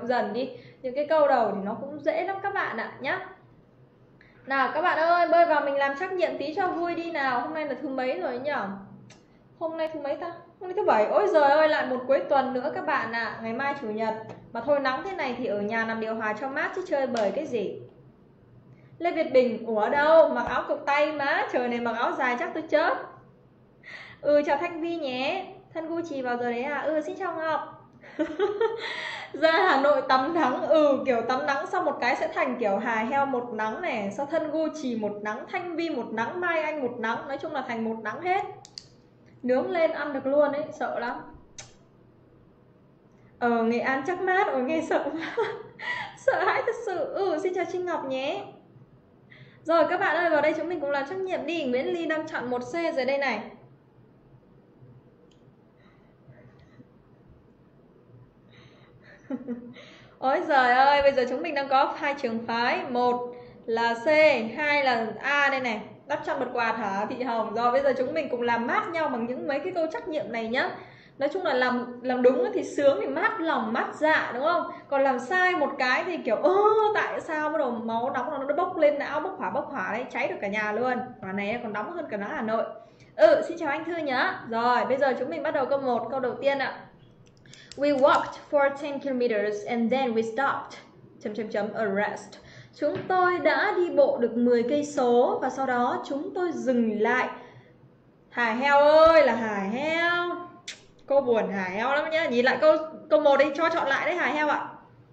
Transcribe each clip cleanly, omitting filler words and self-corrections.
động dần đi. Những cái câu đầu thì nó cũng dễ lắm các bạn ạ nhá. Nào các bạn ơi, bơi vào mình làm trắc nghiệm tí cho vui đi nào. Hôm nay là thứ mấy rồi nhỉ? Hôm nay thứ mấy ta? Hôm nay thứ bảy. Ôi giời ơi, lại một cuối tuần nữa các bạn ạ. Ngày mai chủ nhật. Mà thôi nắng thế này thì ở nhà nằm điều hòa cho mát chứ chơi bời cái gì. Lê Việt Bình, ủa đâu? Mặc áo cực tay má. Trời này mặc áo dài chắc tôi chết. Chào Thanh Vi nhé. Thân Gucci vào giờ đấy à? Xin chào Ngọc. Ra Hà Nội tắm nắng, kiểu tắm nắng xong một cái sẽ thành kiểu Hà Heo một nắng này, sau Thân Gucci một nắng, Thanh Vi một nắng, Mai Anh một nắng, nói chung là thành một nắng hết. Nướng lên ăn được luôn ấy, sợ lắm. Nghệ An chắc mát, nghe sợ sợ hãi thật sự. Xin chào Trinh Ngọc nhé. Rồi các bạn ơi, vào đây chúng mình cùng làm trắc nghiệm đi. Nguyễn Ly đang chọn 1C rồi đây này. Ôi giời ơi, bây giờ chúng mình đang có 2 trường phái, một là C, 2 là A đây này. Đắp chăn bật quạt hả Thị Hồng? Rồi bây giờ chúng mình cùng làm mát nhau bằng những mấy cái câu trắc nghiệm này nhá. Nói chung là làm đúng thì sướng, thì mát lòng mát dạ đúng không? Còn làm sai một cái thì kiểu tại sao bắt đầu máu nóng nó bốc lên não, bốc hỏa đấy, cháy được cả nhà luôn. Quả này còn nóng hơn cả nắng Hà Nội. Xin chào anh Thư nhá. Rồi bây giờ chúng mình bắt đầu câu 1, câu đầu tiên ạ. We walked for 10 kilometers and then we stopped. A rest. Chúng tôi đã đi bộ được 10 cây số và sau đó chúng tôi dừng lại. Hà Heo ơi là Hà Heo. Cô buồn Hà Heo lắm nhá. Nhìn lại câu 1 đi, cho chọn lại đấy Hà Heo ạ.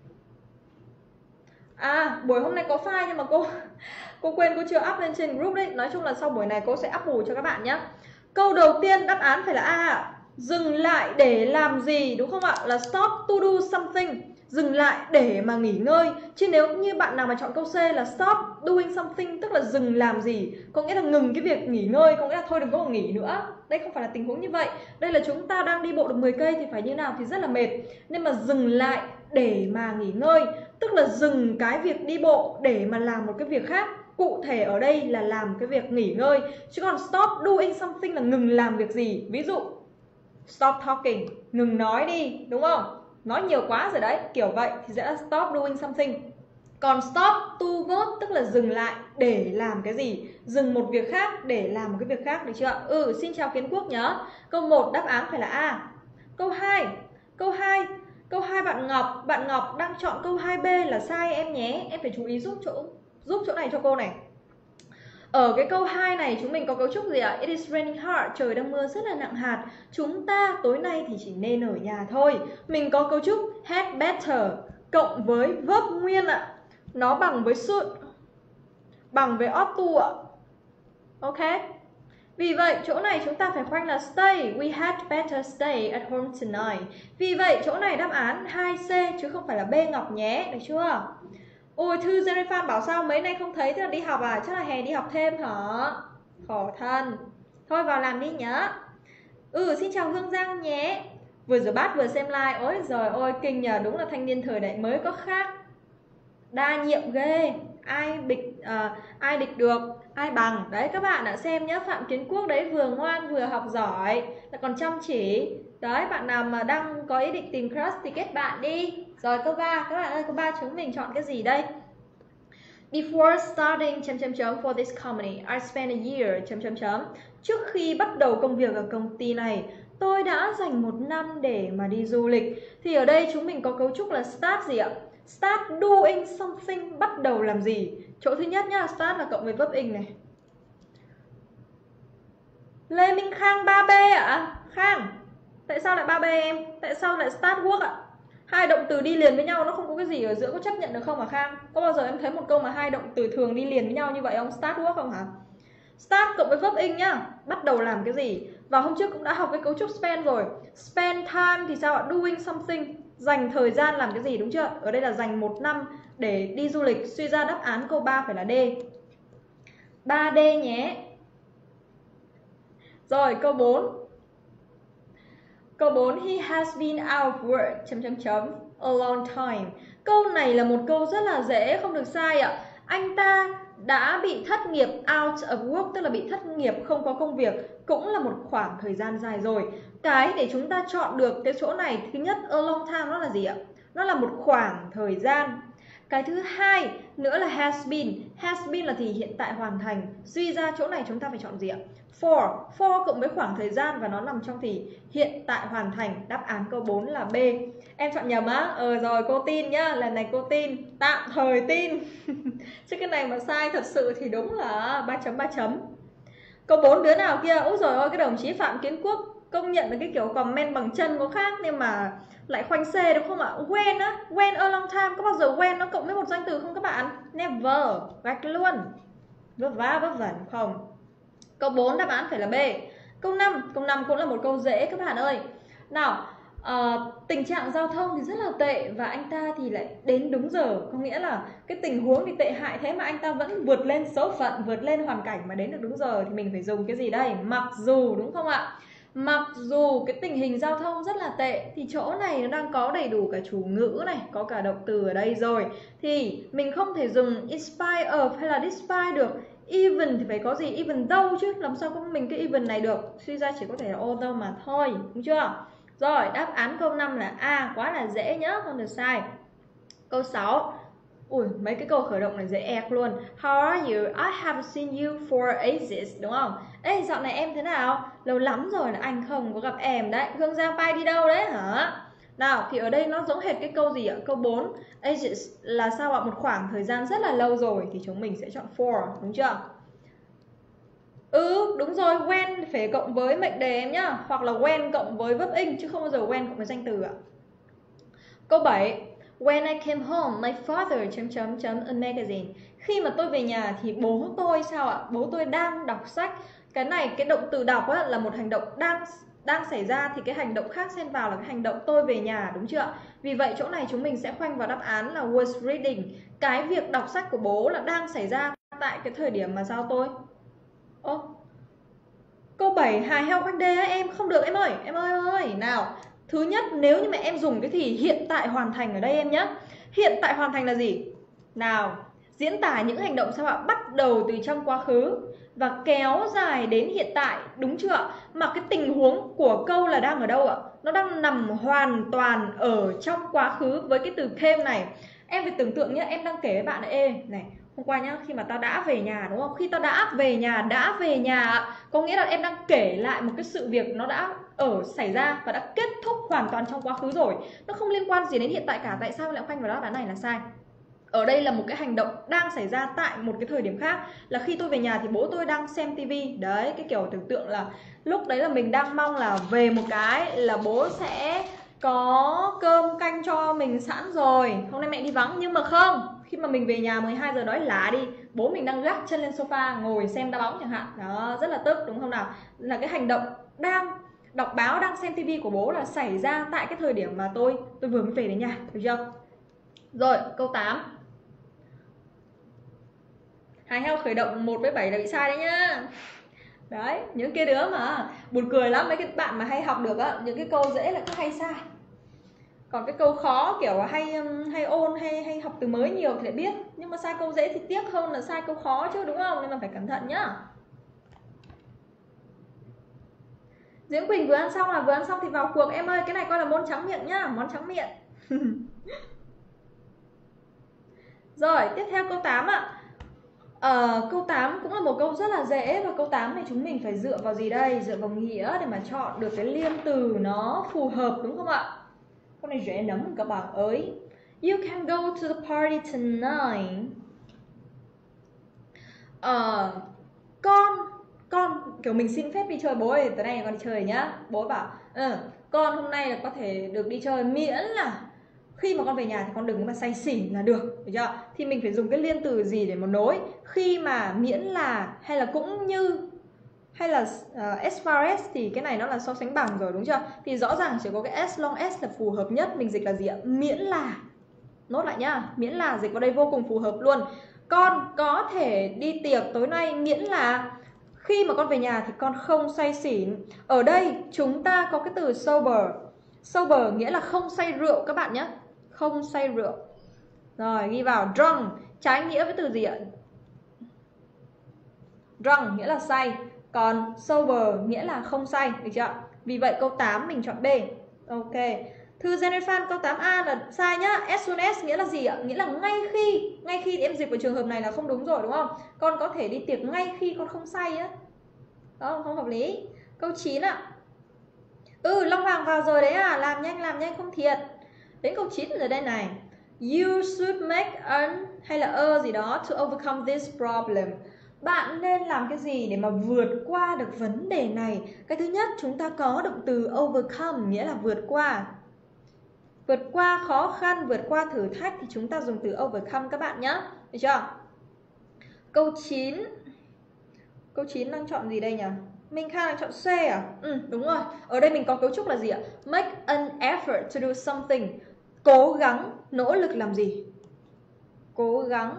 Buổi hôm nay có file nhưng mà cô quên, cô chưa up lên trên group đấy. Nói chung là sau buổi này cô sẽ up bù cho các bạn nhé. Câu đầu tiên đáp án phải là A. Dừng lại để làm gì, đúng không ạ? Là stop to do something. Dừng lại để mà nghỉ ngơi. Chứ nếu như bạn nào mà chọn câu C là stop doing something, tức là dừng làm gì, có nghĩa là ngừng cái việc nghỉ ngơi, có nghĩa là thôi đừng có nghỉ nữa. Đây không phải là tình huống như vậy. Đây là chúng ta đang đi bộ được 10 cây thì phải như nào, thì rất là mệt. Nên mà dừng lại để mà nghỉ ngơi, tức là dừng cái việc đi bộ để mà làm một cái việc khác. Cụ thể ở đây là làm cái việc nghỉ ngơi. Chứ còn stop doing something là ngừng làm việc gì. Ví dụ stop talking, ngừng nói đi, đúng không? Nói nhiều quá rồi đấy, kiểu vậy thì sẽ là stop doing something. Còn stop to vote tức là dừng lại để làm cái gì, dừng một việc khác để làm một cái việc khác, được chưa? Xin chào Kiến Quốc nhớ. Câu 1 đáp án phải là A. Câu 2 bạn Ngọc đang chọn câu 2B là sai em nhé. Em phải chú ý giúp chỗ này cho cô này. Ở cái câu 2 này chúng mình có cấu trúc gì ạ? It is raining hard, trời đang mưa rất là nặng hạt. Chúng ta tối nay thì chỉ nên ở nhà thôi. Mình có cấu trúc had better cộng với verb nguyên ạ. Nó bằng với should, bằng với ought to ạ. Ok. Vì vậy chỗ này chúng ta phải khoanh là stay. We had better stay at home tonight. Vì vậy chỗ này đáp án 2C chứ không phải là B Ngọc nhé, được chưa? Thư Jennifer bảo sao mấy nay không thấy, thế là đi học à? Chắc là hè đi học thêm hả? Khổ thân. Thôi vào làm đi nhá. Xin chào Hương Giang nhé. Vừa rửa bát vừa xem live. Ôi giời ơi kinh nhờ, đúng là thanh niên thời đại mới có khác. Đa nhiệm ghê. Ai địch được, ai bằng. Đấy các bạn đã xem nhá. Phạm Kiến Quốc đấy vừa ngoan vừa học giỏi, là còn chăm chỉ. Đấy, bạn nào mà đang có ý định tìm crush thì kết bạn đi. Rồi câu 3, các bạn ơi, câu 3 chúng mình chọn cái gì đây? Before starting for this company, I spent a year Trước khi bắt đầu công việc ở công ty này, tôi đã dành 1 năm để mà đi du lịch. Thì ở đây chúng mình có cấu trúc là start gì ạ? Start doing something, bắt đầu làm gì? Chỗ thứ nhất nhá, start là cộng với verb in này. Lê Minh Khang 3B ạ? Khang, tại sao lại 3B em? Tại sao lại start work ạ? Hai động từ đi liền với nhau nó không có cái gì ở giữa, có chấp nhận được không hả Khang? Có bao giờ em thấy một câu mà hai động từ thường đi liền với nhau như vậy không? Start work không hả? Start cộng với verb in nhá, bắt đầu làm cái gì? Và hôm trước cũng đã học cái cấu trúc spend rồi. Spend time thì sao ạ? Doing something, dành thời gian làm cái gì, đúng chưa? Ở đây là dành 1 năm để đi du lịch. Suy ra đáp án câu 3 phải là D. 3D nhé. Rồi câu 4. Câu 4, he has been out of work a long time. Câu này là một câu rất là dễ, không được sai ạ. Anh ta đã bị thất nghiệp, out of work tức là bị thất nghiệp, không có công việc, cũng là một khoảng thời gian dài rồi. Cái để chúng ta chọn được cái chỗ này, thứ nhất a long time nó là gì ạ? Nó là một khoảng thời gian. Cái thứ hai nữa là has been. Has been là thì hiện tại hoàn thành. Suy ra chỗ này chúng ta phải chọn gì ạ? For cộng với khoảng thời gian và nó nằm trong thì hiện tại hoàn thành. Đáp án câu 4 là B. Em chọn nhầm á? Rồi cô tin nhá, lần này cô tin, tạm thời tin. Chứ cái này mà sai thật sự thì đúng là 3 chấm. Câu 4 đứa nào kia? Úi dồi ôi, cái đồng chí Phạm Kiến Quốc công nhận là cái kiểu comment bằng chân có khác nhưng mà lại khoanh C đúng không ạ? When á, when a long time, có bao giờ when nó cộng với một danh từ không các bạn? Never, gạch luôn. Vấp vá vấp vẩn không? Câu 4 đáp án phải là B. Câu 5 cũng là một câu dễ các bạn ơi. Nào, tình trạng giao thông thì rất là tệ và anh ta thì lại đến đúng giờ. Có nghĩa là cái tình huống thì tệ hại thế mà anh ta vẫn vượt lên số phận, vượt lên hoàn cảnh mà đến được đúng giờ. Thì mình phải dùng cái gì đây? Mặc dù, đúng không ạ? Mặc dù cái tình hình giao thông rất là tệ thì chỗ này nó đang có đầy đủ cả chủ ngữ này, có cả động từ ở đây rồi. Thì mình không thể dùng in spite of hay là despite được. Even thì phải có gì? Even though chứ, làm sao có mình cái even này được? Suy ra chỉ có thể là although mà thôi, đúng chưa? Rồi, đáp án câu 5 là A, quá là dễ nhá, không được sai. Câu 6. Ui, mấy cái câu khởi động này dễ ẹc luôn. How are you? I haven't seen you for ages, đúng không? Ê, dạo này em thế nào? Lâu lắm rồi là anh không có gặp em đấy. Hương Giang Pai đi đâu đấy hả? Nào, thì ở đây nó giống hệt cái câu gì ạ? Câu 4. Ages là sao ạ? Một khoảng thời gian rất là lâu rồi. Thì chúng mình sẽ chọn for, đúng chưa? Đúng rồi, when phải cộng với mệnh đề em nhá. Hoặc là when cộng với verb in, chứ không bao giờ when cộng với danh từ ạ. Câu 7. When I came home, my father... a magazine. Khi mà tôi về nhà thì bố tôi sao ạ? Bố tôi đang đọc sách. Cái này, cái động từ đọc á, là một hành động đang xảy ra. Thì cái hành động khác xen vào là cái hành động tôi về nhà, đúng chưa? Vì vậy chỗ này chúng mình sẽ khoanh vào đáp án là was reading. Cái việc đọc sách của bố là đang xảy ra tại cái thời điểm mà sao tôi? Câu 7 hài heo khoanh D á em, không được em ơi, em ơi. Nào, thứ nhất nếu như mà em dùng cái thì hiện tại hoàn thành ở đây em nhé. Hiện tại hoàn thành là gì? Nào, diễn tả những hành động sao ạ? Bắt đầu từ trong quá khứ và kéo dài đến hiện tại, đúng chưa? Mà cái tình huống của câu là đang ở đâu ạ? Nó đang nằm hoàn toàn ở trong quá khứ với cái từ came này. Em phải tưởng tượng nhé, em đang kể với bạn này, hôm qua nhá, khi mà tao đã về nhà, đúng không? Khi tao đã về nhà có nghĩa là em đang kể lại một cái sự việc nó đã xảy ra và đã kết thúc hoàn toàn trong quá khứ rồi. Nó không liên quan gì đến hiện tại cả. Tại sao lại khoanh vào đáp án này là sai? Ở đây là một cái hành động đang xảy ra tại một cái thời điểm khác. Là khi tôi về nhà thì bố tôi đang xem tivi. Đấy, cái kiểu tưởng tượng là lúc đấy là mình đang mong là về một cái là bố sẽ có cơm canh cho mình sẵn rồi, hôm nay mẹ đi vắng. Nhưng mà không, khi mà mình về nhà 12 giờ đói lả đi, bố mình đang gác chân lên sofa ngồi xem đá bóng chẳng hạn. Đó, rất là tức đúng không nào? Là cái hành động đang đọc báo, đang xem tivi của bố là xảy ra tại cái thời điểm mà tôi vừa mới về đến nhà, được chưa? Rồi, câu 8. Hài heo khởi động 1 với 7 là bị sai đấy nhá. Đấy, những cái đứa mà buồn cười lắm, mấy cái bạn mà hay học được á, những cái câu dễ là cứ hay sai. Còn cái câu khó kiểu hay ôn hay học từ mới nhiều thì lại biết, nhưng mà sai câu dễ thì tiếc hơn là sai câu khó chứ, đúng không? Nên mà phải cẩn thận nhá. Diễm Quỳnh vừa ăn xong thì vào cuộc em ơi, cái này coi là môn trắng miệng nhá, món trắng miệng. Rồi, tiếp theo câu 8 ạ. Câu 8 cũng là một câu rất là dễ. Và câu 8 này chúng mình phải dựa vào gì đây? Dựa vào nghĩa để mà chọn được cái liên từ nó phù hợp, đúng không ạ? Câu này dễ lắm các bạn ơi. You can go to the party tonight. Con kiểu mình xin phép đi chơi bố ơi, tối nay con đi chơi nhá. Bố bảo con hôm nay là có thể được đi chơi, miễn là khi mà con về nhà thì con đừng mà say xỉn là được chưa? Thì mình phải dùng cái liên từ gì để mà nối? Khi mà, miễn là, hay là cũng như, hay là as far as thì cái này nó là so sánh bằng rồi, đúng chưa? Thì rõ ràng chỉ có cái as long as là phù hợp nhất. Mình dịch là gì ạ? Miễn là. Nốt lại nhá, miễn là dịch vào đây vô cùng phù hợp luôn. Con có thể đi tiệc tối nay miễn là khi mà con về nhà thì con không say xỉn. Ở đây chúng ta có cái từ sober. Sober nghĩa là không say rượu các bạn nhé. Không say rượu. Rồi ghi vào drunk. Trái nghĩa với từ gì ạ? Drunk nghĩa là say. Còn sober nghĩa là không say, được chưa? Vì vậy câu 8 mình chọn B. Ok. Thư Jennifer câu 8A là sai nhá. As soon as nghĩa là gì ạ? Nghĩa là ngay khi. Ngay khi thì em dịch vào trường hợp này là không đúng rồi đúng không? Con có thể đi tiệc ngay khi con không say á. Đó, không hợp lý. Câu 9 ạ. Long Hoàng vào rồi đấy à. Làm nhanh không thiệt. Đến câu 9 rồi đây này. You should make an hay là a gì đó to overcome this problem. Bạn nên làm cái gì để mà vượt qua được vấn đề này? Cái thứ nhất chúng ta có động từ overcome nghĩa là vượt qua. Vượt qua khó khăn, vượt qua thử thách thì chúng ta dùng từ overcome các bạn nhé. Được chưa? Câu 9. Câu 9 đang chọn gì đây nhỉ? Minh Kha đang chọn C à? Đúng rồi. Ở đây mình có cấu trúc là gì ạ? Make an effort to do something. Cố gắng, nỗ lực làm gì? Cố gắng,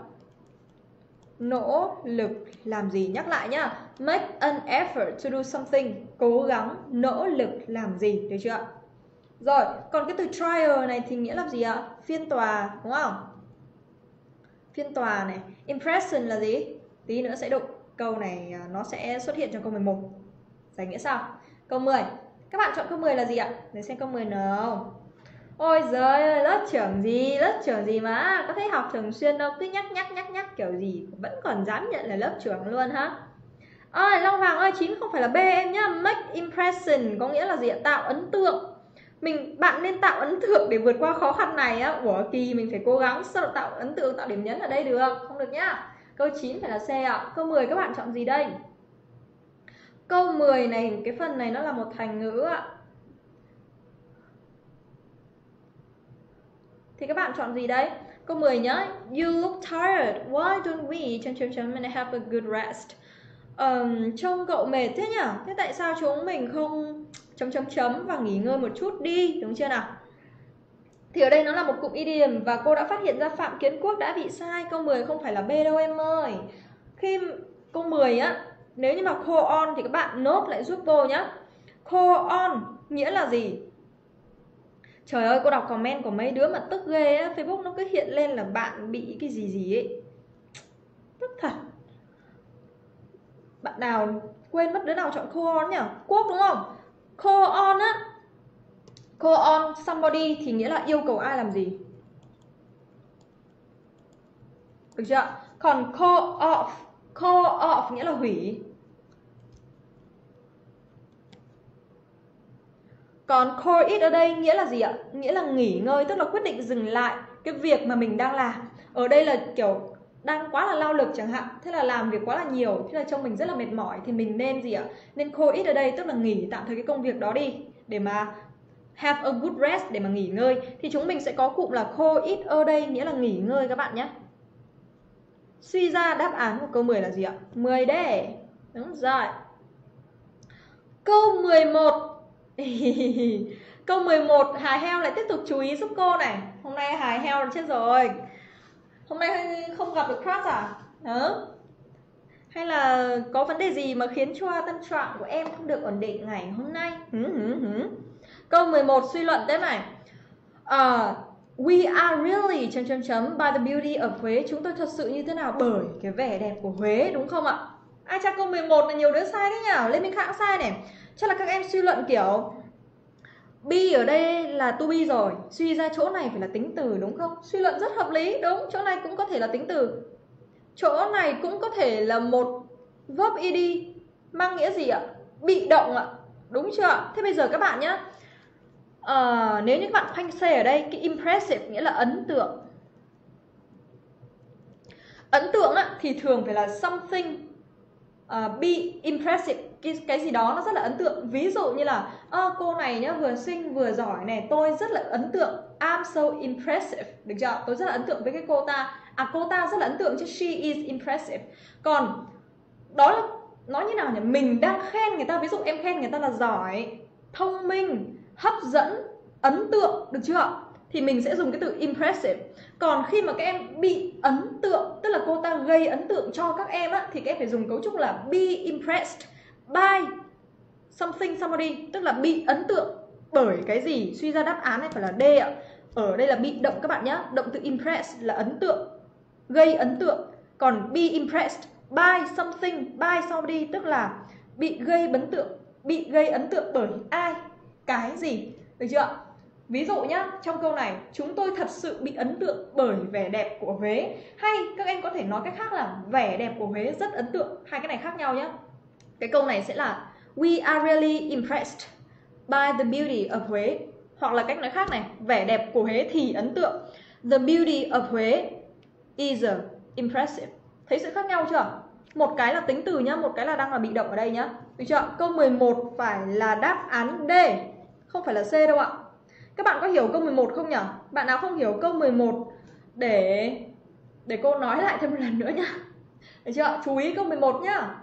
nỗ lực làm gì? Nhắc lại nhá. Make an effort to do something. Cố gắng, nỗ lực làm gì? Được chưa? Rồi, còn cái từ trial này thì nghĩa là gì ạ? Phiên tòa, đúng không? Phiên tòa này. Impression là gì? Tí nữa sẽ đụng. Câu này nó sẽ xuất hiện trong câu 11. Giải nghĩa sau. Câu 10. Các bạn chọn câu 10 là gì ạ? Để xem câu 10 nào. Ôi giời ơi, lớp trưởng gì mà có thấy học thường xuyên đâu, cứ nhắc kiểu gì vẫn còn dám nhận là lớp trưởng luôn hả? Ôi Long Hoàng ơi, 9 không phải là B em nhá. Make impression có nghĩa là gì ạ? Tạo ấn tượng. Bạn nên tạo ấn tượng để vượt qua khó khăn này á. Ủa kỳ mình phải cố gắng sao tạo ấn tượng, tạo điểm nhấn ở đây được, không được nhá. Câu 9 phải là C ạ. Câu 10 các bạn chọn gì đây? Câu 10 này, cái phần này nó là một thành ngữ ạ. Thì các bạn chọn gì đây? Câu 10 nhá. You look tired. Why don't we and have a good rest? Trông cậu mệt thế nhỉ? Thế tại sao chúng mình không và nghỉ ngơi một chút đi, đúng chưa nào? Thì ở đây nó là một cụm idiom và cô đã phát hiện ra Phạm Kiến Quốc đã bị sai. Câu 10 không phải là B đâu em ơi. Khi câu 10 á, nếu như mà call on thì các bạn nốt lại giúp cô nhá. Call on nghĩa là gì? Trời ơi, cô đọc comment của mấy đứa mà tức ghê á. Facebook nó cứ hiện lên là bạn bị cái gì ấy. Tức thật. Bạn nào quên mất đứa nào chọn call on nhỉ? Quốc đúng không? Call on á. Call on somebody thì nghĩa là yêu cầu ai làm gì? Được chưa? Còn call off nghĩa là hủy. Còn call it ở đây nghĩa là gì ạ? Nghĩa là nghỉ ngơi, tức là quyết định dừng lại cái việc mà mình đang làm. Ở đây là kiểu đang quá là lao lực chẳng hạn, thế là làm việc quá là nhiều, thế là trông mình rất là mệt mỏi thì mình nên gì ạ? Nên call it ở đây tức là nghỉ tạm thời cái công việc đó đi để mà have a good rest, để mà nghỉ ngơi. Thì chúng mình sẽ có cụm là call it ở đây nghĩa là nghỉ ngơi các bạn nhé. Suy ra đáp án của câu 10 là gì ạ? 10 đấy. Đúng rồi. Câu 11. Câu 11 Hà Heo lại tiếp tục chú ý giúp cô này. Hôm nay Hà Heo chết rồi. Hôm nay không gặp được crush à? Đó. Hay là có vấn đề gì mà khiến cho tâm trạng của em không được ổn định ngày hôm nay? Câu 11 suy luận thế này. We are really by the beauty of Huế. Chúng tôi thật sự như thế nào bởi cái vẻ đẹp của Huế, đúng không ạ? Ai chắc câu 11 là nhiều đứa sai đấy nhỉ? Lê Minh Khang sai này. Chắc là các em suy luận kiểu be ở đây là to be rồi, suy ra chỗ này phải là tính từ đúng không? Suy luận rất hợp lý, đúng. Chỗ này cũng có thể là tính từ, chỗ này cũng có thể là một verb ed mang nghĩa gì ạ? Bị động ạ, đúng chưa? Thế bây giờ các bạn nhé, nếu như các bạn khoanh C ở đây, cái impressive nghĩa là ấn tượng. Ấn tượng á, thì thường phải là something be impressive, cái gì đó nó rất là ấn tượng. Ví dụ như là cô này nhá, vừa xinh vừa giỏi này, tôi rất là ấn tượng, I'm so impressive, được chưa? Tôi rất là ấn tượng với cái cô ta. Cô ta rất là ấn tượng chứ, she is impressive. Còn đó là nói như nào nhỉ? Mình đang khen người ta, ví dụ em khen người ta là giỏi, thông minh, hấp dẫn, ấn tượng, được chưa? Thì mình sẽ dùng cái từ impressive. Còn khi mà các em bị ấn tượng, tức là cô ta gây ấn tượng cho các em á, thì các em phải dùng cấu trúc là be impressed by something somebody, tức là bị ấn tượng bởi cái gì. Suy ra đáp án này phải là D ạ. Ở đây là bị động các bạn nhé. Động từ impress là ấn tượng, gây ấn tượng. Còn be impressed by something, by somebody tức là bị gây ấn tượng bởi ai, cái gì, được chưa? Ví dụ nhá, trong câu này chúng tôi thật sự bị ấn tượng bởi vẻ đẹp của Huế. Hay các em có thể nói cách khác là vẻ đẹp của Huế rất ấn tượng. Hai cái này khác nhau nhá. Cái câu này sẽ là We are really impressed by the beauty of Huế. Hoặc là cách nói khác này, vẻ đẹp của Huế thì ấn tượng. The beauty of Huế is impressive. Thấy sự khác nhau chưa? Một cái là tính từ nhá, một cái là đang là bị động ở đây nhá. Được chưa? Câu 11 phải là đáp án D, không phải là C đâu ạ. Các bạn có hiểu câu 11 không nhỉ? Bạn nào không hiểu câu 11 để cô nói lại thêm một lần nữa nhá. Được chưa? Chú ý câu 11 nhá.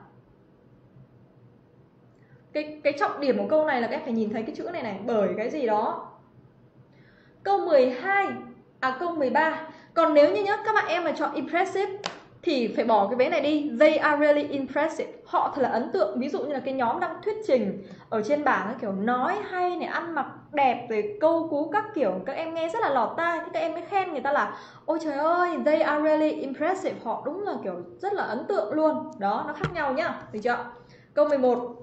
Cái trọng điểm của câu này là các em phải nhìn thấy cái chữ này này, bởi cái gì đó. Câu 12, câu 13. Còn nếu như nhá, các bạn em mà chọn impressive thì phải bỏ cái vế này đi. They are really impressive. Họ thật là ấn tượng. Ví dụ như là cái nhóm đang thuyết trình ở trên bảng, kiểu nói hay này, ăn mặc đẹp, rồi câu cú các kiểu, các em nghe rất là lọt tai. Thế các em mới khen người ta là ôi trời ơi, they are really impressive. Họ đúng là kiểu rất là ấn tượng luôn. Đó, nó khác nhau nhá. Được chưa? Câu 11.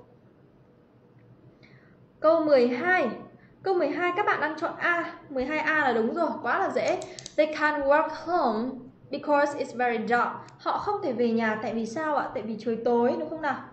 Câu 12. Câu 12 các bạn đang chọn A. 12A là đúng rồi, quá là dễ. They can't walk home because it's very dark. Họ không thể về nhà tại vì sao ạ? Tại vì trời tối, đúng không nào?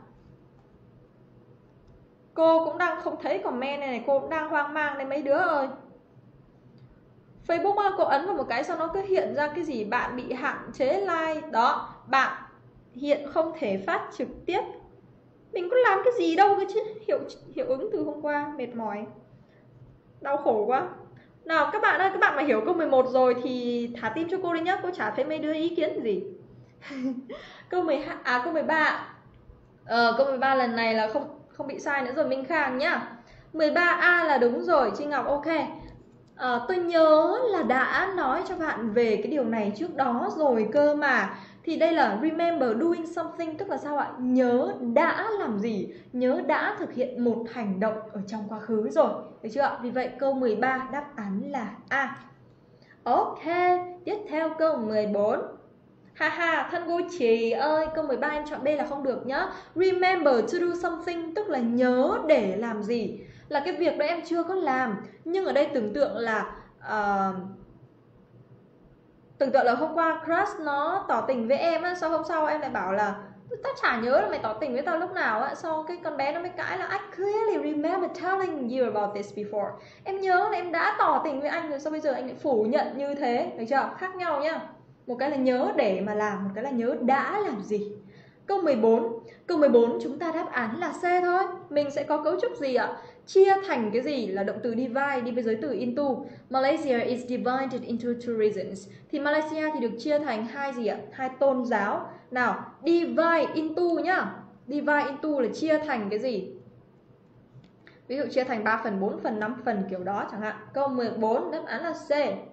Cô cũng đang không thấy comment này, cô cũng đang hoang mang đấy mấy đứa ơi. Facebook cô ấn vào một cái sao nó cứ hiện ra cái gì bạn bị hạn chế like. Đó, bạn hiện không thể phát trực tiếp. Mình có làm cái gì đâu cơ chứ. Hiệu ứng từ hôm qua, mệt mỏi, đau khổ quá. Nào các bạn ơi, các bạn mà hiểu câu 11 rồi thì thả tim cho cô đi nhá. Cô chả thấy mấy đứa ý kiến gì. Câu 12, câu 13. Câu 13 lần này là không bị sai nữa rồi Minh Khang nhá. 13A là đúng rồi Trinh Ngọc, ok. Tôi nhớ là đã nói cho bạn về cái điều này trước đó rồi cơ mà. Thì đây là remember doing something, tức là sao ạ? Nhớ đã làm gì, nhớ đã thực hiện một hành động ở trong quá khứ rồi, được chưa ạ? Vì vậy câu 13 đáp án là A. Ok, tiếp theo câu 14. Haha, thân cô chị ơi, câu 13 em chọn B là không được nhá. Remember to do something, tức là nhớ để làm gì, là cái việc đó em chưa có làm. Nhưng ở đây tưởng tượng là hôm qua crush nó tỏ tình với em á, sao hôm sau em lại bảo là tao chả nhớ là mày tỏ tình với tao lúc nào á. Sau cái con bé nó mới cãi là I clearly remember telling you about this before. Em nhớ là em đã tỏ tình với anh rồi, sao bây giờ anh lại phủ nhận như thế, được chưa? Khác nhau nhá. Một cái là nhớ để mà làm, một cái là nhớ đã làm gì. Câu 14. Câu 14 chúng ta đáp án là C thôi. Mình sẽ có cấu trúc gì ạ? Chia thành cái gì là động từ divide đi với giới từ into. Malaysia is divided into two regions. Thì Malaysia thì được chia thành hai gì ạ? Hai tôn giáo. Nào, divide into nhá. Divide into là chia thành cái gì? Ví dụ chia thành 3 phần, 4 phần, 5 phần kiểu đó chẳng hạn. Câu 14 đáp án là C.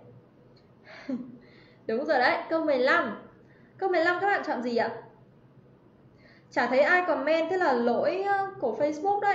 Đúng rồi đấy. Câu 15. Câu 15 các bạn chọn gì ạ? Chả thấy ai comment, thế là lỗi của Facebook đấy.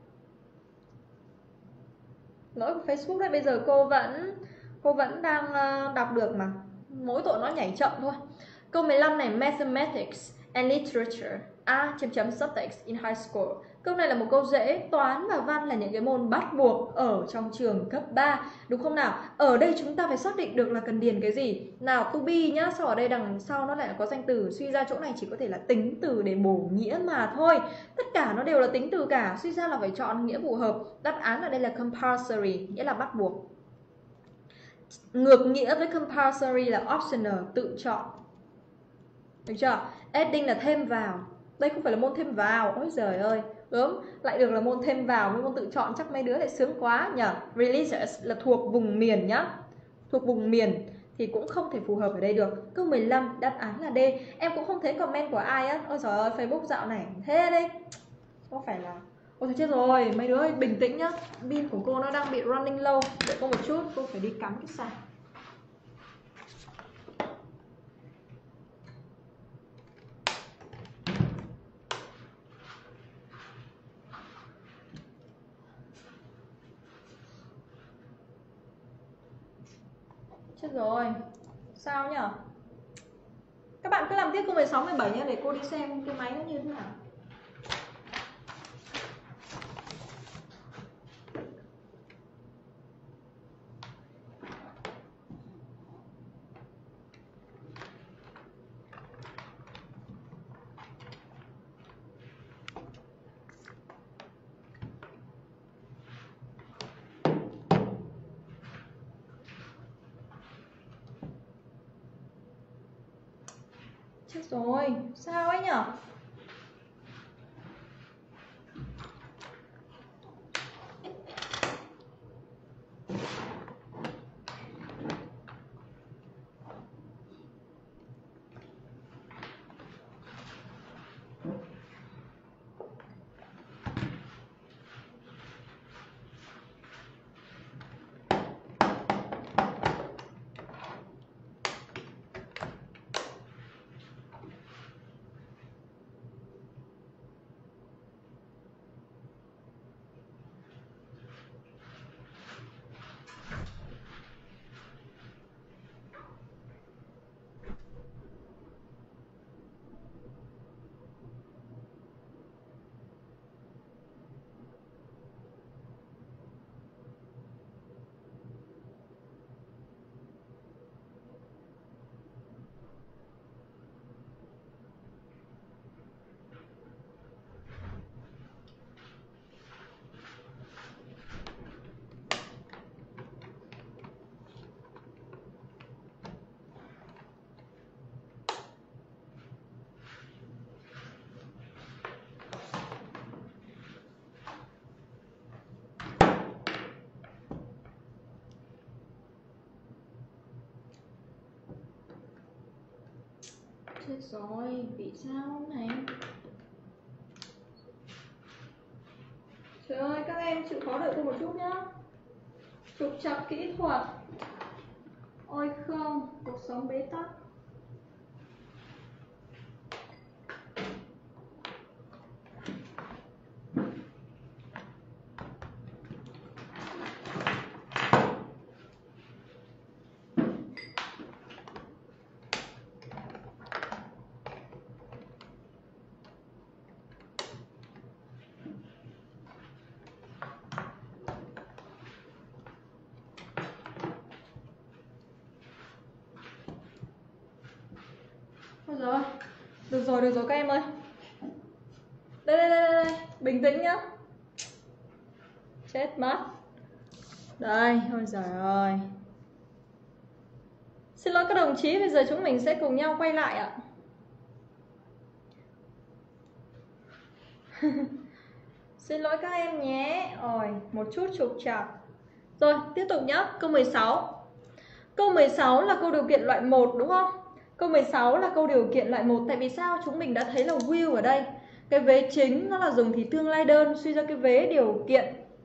Lỗi của Facebook đấy. Bây giờ cô vẫn đang đọc được mà. Mỗi tội nó nhảy chậm thôi. Câu 15 này, Mathematics and Literature subjects in high school. Câu này là một câu dễ. Toán và văn là những cái môn bắt buộc ở trong trường cấp 3, đúng không nào? Ở đây chúng ta phải xác định được là cần điền cái gì. Nào, to be nhá, sau ở đây đằng sau nó lại có danh từ. Suy ra chỗ này chỉ có thể là tính từ để bổ nghĩa mà thôi. Tất cả nó đều là tính từ cả. Suy ra là phải chọn nghĩa phù hợp. Đáp án ở đây là compulsory, nghĩa là bắt buộc. Ngược nghĩa với compulsory là optional, tự chọn. Được chưa? Adding là thêm vào. Đây không phải là môn thêm vào. Ôi giời ơi, đúng, lại được là môn thêm vào với môn tự chọn, chắc mấy đứa lại sướng quá nhỉ. Religious là thuộc vùng miền nhá. Thuộc vùng miền thì cũng không thể phù hợp ở đây được. Câu 15 đáp án là D. Em cũng không thấy comment của ai á. Ôi trời ơi, Facebook dạo này thế đấy. Có phải là ôi thôi chết rồi, mấy đứa ơi, bình tĩnh nhá. Pin của cô nó đang bị running low. Đợi cô một chút, cô phải đi cắm cái sạc. Chết rồi, sao nhở? Các bạn cứ làm tiếp câu 16, 17 nhé, để cô đi xem cái máy nó như thế nào. Chết rồi, sao ấy nhở? Chết rồi, bị sao này? Trời ơi, các em chịu khó đợi tôi một chút nhá. Trục trặc kỹ thuật. Ôi không, cuộc sống bế tắc. Rồi, được rồi các em ơi. Đây, bình tĩnh nhá. Chết mất. Đây, ôi giời ơi. Xin lỗi các đồng chí, bây giờ chúng mình sẽ cùng nhau quay lại ạ. Xin lỗi các em nhé. Rồi, một chút trục trặc. Rồi, tiếp tục nhá. Câu 16. Câu 16 là câu điều kiện loại 1 đúng không? Câu 16 là câu điều kiện loại 1. Tại vì sao? Chúng mình đã thấy là will ở đây. Cái vế chính nó là dùng thì tương lai đơn, suy ra cái vế điều kiện.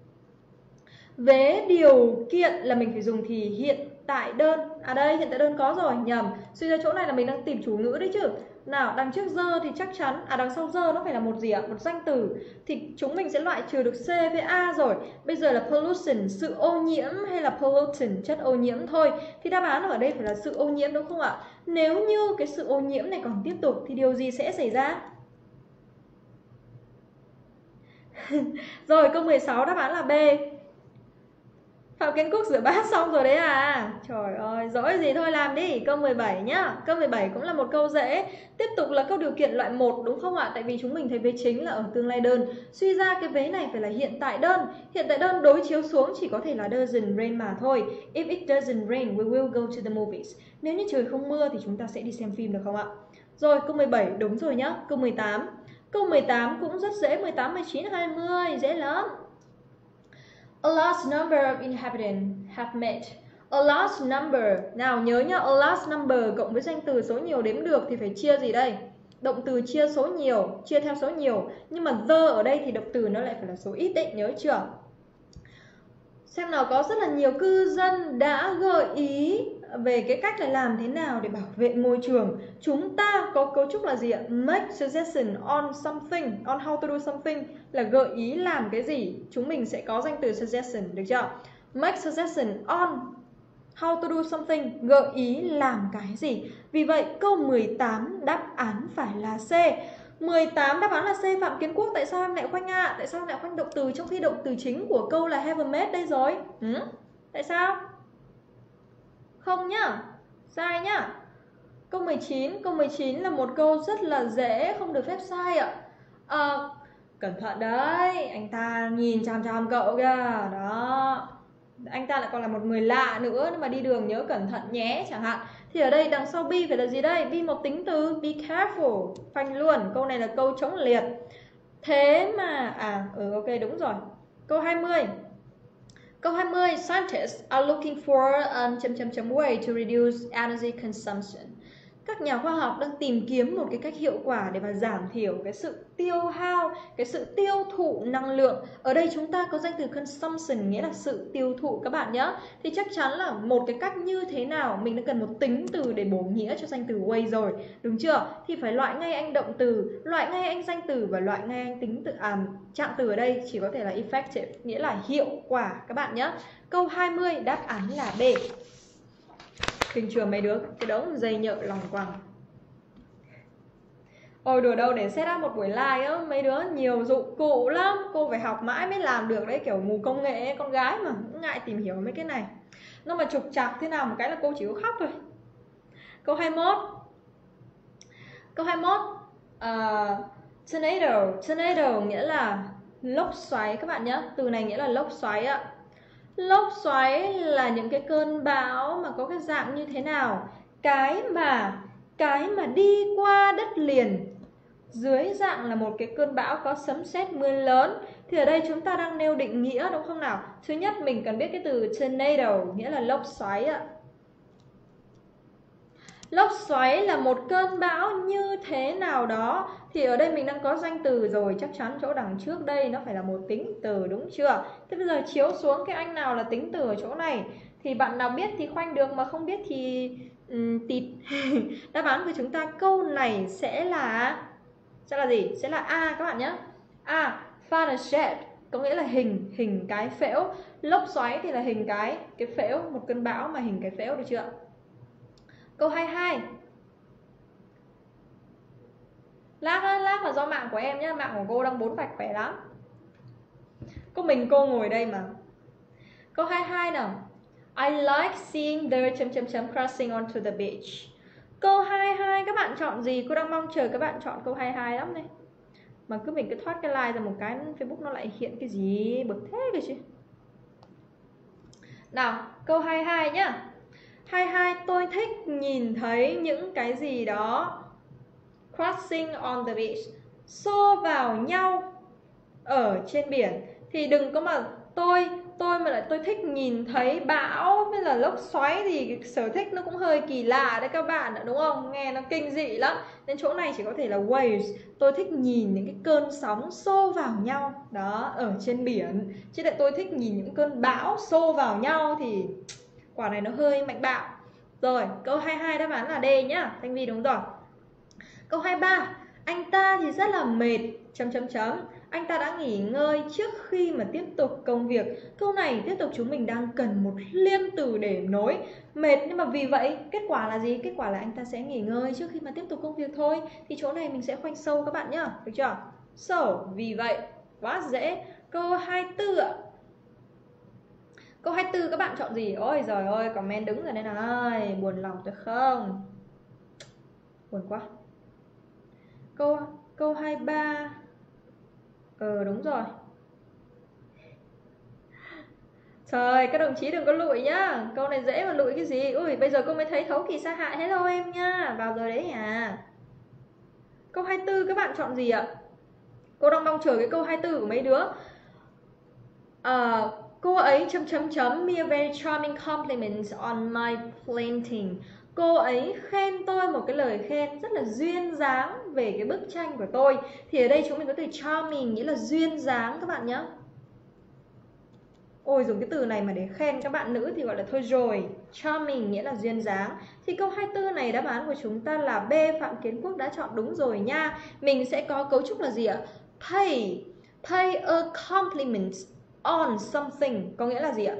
Vế điều kiện là mình phải dùng thì hiện tại đơn. À đây, hiện tại đơn có rồi, nhầm. Suy ra chỗ này là mình đang tìm chủ ngữ đấy chứ. Nào, đằng trước dơ thì chắc chắn, đằng sau dơ nó phải là một gì ạ? Một danh từ. Thì chúng mình sẽ loại trừ được C với A rồi. Bây giờ là pollution, sự ô nhiễm hay là pollutant, chất ô nhiễm thôi. Thì đáp án ở đây phải là sự ô nhiễm đúng không ạ? Nếu như cái sự ô nhiễm này còn tiếp tục thì điều gì sẽ xảy ra? Rồi, câu 16 đáp án là B. Phạm Kiến Quốc rửa bát xong rồi đấy à? Trời ơi, dỗi gì thôi làm đi. Câu 17 nhá. Câu 17 cũng là một câu dễ. Tiếp tục là câu điều kiện loại 1 đúng không ạ? Tại vì chúng mình thấy vế chính là ở tương lai đơn. Suy ra cái vế này phải là hiện tại đơn. Hiện tại đơn đối chiếu xuống chỉ có thể là doesn't rain mà thôi. If it doesn't rain, we will go to the movies. Nếu như trời không mưa thì chúng ta sẽ đi xem phim được không ạ? Rồi, câu 17 đúng rồi nhá. Câu 18. Câu 18 cũng rất dễ. 18, 19, 20. Dễ lắm. A large number of inhabitants have met. A large number. Nào nhớ nhá, a large number cộng với danh từ số nhiều đếm được thì phải chia gì đây? Động từ chia số nhiều, chia theo số nhiều. Nhưng mà the ở đây thì động từ nó lại phải là số ít đấy, nhớ chưa? Xem nào, có rất là nhiều cư dân đã gợi ý về cái cách là làm thế nào để bảo vệ môi trường. Chúng ta có cấu trúc là gì ạ? Make suggestion on something, on how to do something là gợi ý làm cái gì. Chúng mình sẽ có danh từ suggestion, được chưa? Make suggestion on how to do something, gợi ý làm cái gì. Vì vậy câu 18 đáp án phải là C. 18 đáp án là C. Phạm Kiến Quốc, tại sao em lại khoanh ạ? Tại sao em lại khoanh động từ trong khi động từ chính của câu là have met đây rồi? Tại sao? Không nhá, sai nhá. Câu 19 là một câu rất là dễ, không được phép sai ạ. Cẩn thận đấy, anh ta nhìn chằm chằm cậu kìa. Đó, anh ta lại còn là một người lạ nữa, nhưng mà đi đường nhớ cẩn thận nhé chẳng hạn. Thì ở đây đằng sau be phải là gì đây? Be một tính từ, be careful. Phanh luôn, câu này là câu chống liệt. Thế mà, ok đúng rồi. Câu 20. Câu 20, scientists are looking for way to reduce energy consumption. Các nhà khoa học đang tìm kiếm một cái cách hiệu quả để mà giảm thiểu cái sự tiêu hao, cái sự tiêu thụ năng lượng. Ở đây chúng ta có danh từ consumption, nghĩa là sự tiêu thụ các bạn nhé. Thì chắc chắn là một cái cách như thế nào mình đã cần một tính từ để bổ nghĩa cho danh từ way rồi, đúng chưa? Thì phải loại ngay anh động từ, loại ngay anh danh từ và loại ngay anh tính từ, trạng từ ở đây chỉ có thể là effective, nghĩa là hiệu quả các bạn nhé. Câu 20 đáp án là B. Kinh chưa mấy đứa, cái đống dây nhợ lòng quòng. Ôi đùa đâu, để set up một buổi live á, mấy đứa nhiều dụng cụ lắm, cô phải học mãi mới làm được đấy, kiểu mù công nghệ ấy, con gái mà cũng ngại tìm hiểu mấy cái này. Nó mà trục trặc thế nào một cái là cô chỉ có khóc thôi. Câu 21. Câu 21, tornado nghĩa là lốc xoáy các bạn nhé. Từ này nghĩa là lốc xoáy ạ. Lốc xoáy là những cái cơn bão mà có cái dạng như thế nào? Cái mà đi qua đất liền dưới dạng là một cái cơn bão có sấm sét mưa lớn. Thì ở đây chúng ta đang nêu định nghĩa đúng không nào? Thứ nhất mình cần biết cái từ tornado nghĩa là lốc xoáy ạ. Lốc xoáy là một cơn bão như thế nào đó. Thì ở đây mình đang có danh từ rồi, chắc chắn chỗ đằng trước đây nó phải là một tính từ đúng chưa? Thế bây giờ chiếu xuống cái anh nào là tính từ ở chỗ này. Thì bạn nào biết thì khoanh được, mà không biết thì tịt. Đáp án của chúng ta câu này sẽ là gì? Sẽ là A các bạn nhé. A, father shed có nghĩa là hình cái phễu. Lốc xoáy thì là hình cái phễu, một cơn bão mà hình cái phễu, được chưa? Câu 22. Lag là do mạng của em nhé, mạng của cô đang 4 vạch khỏe lắm. Có mình cô ngồi đây mà. Câu 22 nào. I like seeing the crossing onto the beach. Câu 22 các bạn chọn gì? Cô đang mong chờ các bạn chọn câu 22 lắm đây. Mà mình cứ thoát cái like ra một cái Facebook nó lại hiện cái gì bực thế kìa chứ. Nào, câu 22 nhá. 22, tôi thích nhìn thấy những cái gì đó crossing on the beach, xô vào nhau ở trên biển. Thì đừng có mà tôi mà lại tôi thích nhìn thấy bão với là lốc xoáy thì sở thích nó cũng hơi kỳ lạ đấy các bạn ạ, đúng không? Nghe nó kinh dị lắm. Nên chỗ này chỉ có thể là waves. Tôi thích nhìn những cái cơn sóng xô vào nhau đó ở trên biển. Chứ lại tôi thích nhìn những cơn bão xô vào nhau thì quả này nó hơi mạnh bạo. Rồi, câu 22 đáp án là D nhá. Thanh Vi đúng rồi. Câu 23, anh ta thì rất là mệt, anh ta đã nghỉ ngơi trước khi mà tiếp tục công việc. Câu này tiếp tục chúng mình đang cần một liên từ để nối. Mệt nhưng mà vì vậy kết quả là gì? Kết quả là anh ta sẽ nghỉ ngơi trước khi mà tiếp tục công việc thôi. Thì chỗ này mình sẽ khoanh sâu các bạn nhá, được chưa? So, vì vậy, quá dễ. Câu 24 ạ. Câu 24 các bạn chọn gì? Ôi giời ơi, comment đứng rồi đây này, buồn lòng tôi không? Buồn quá. Câu 23. Đúng rồi. Trời, các đồng chí đừng có lụi nhá. Câu này dễ mà lụi cái gì. Ui, bây giờ cô mới thấy thấu kỳ sa hại. Hello em nha, vào rồi đấy à. Câu 24 các bạn chọn gì ạ? Cô đang mong chờ cái câu 24 của mấy đứa. Cô ấy ... me a very charming compliment on my painting. Cô ấy khen tôi một cái lời khen rất là duyên dáng về cái bức tranh của tôi. Thì ở đây chúng mình có từ charming nghĩa là duyên dáng các bạn nhé. Ôi, dùng cái từ này mà để khen các bạn nữ thì gọi là thôi rồi. Charming nghĩa là duyên dáng. Thì câu 24 này đáp án của chúng ta là B, Phạm Kiến Quốc đã chọn đúng rồi nha. Mình sẽ có cấu trúc là gì ạ? Pay a compliment on something có nghĩa là gì ạ?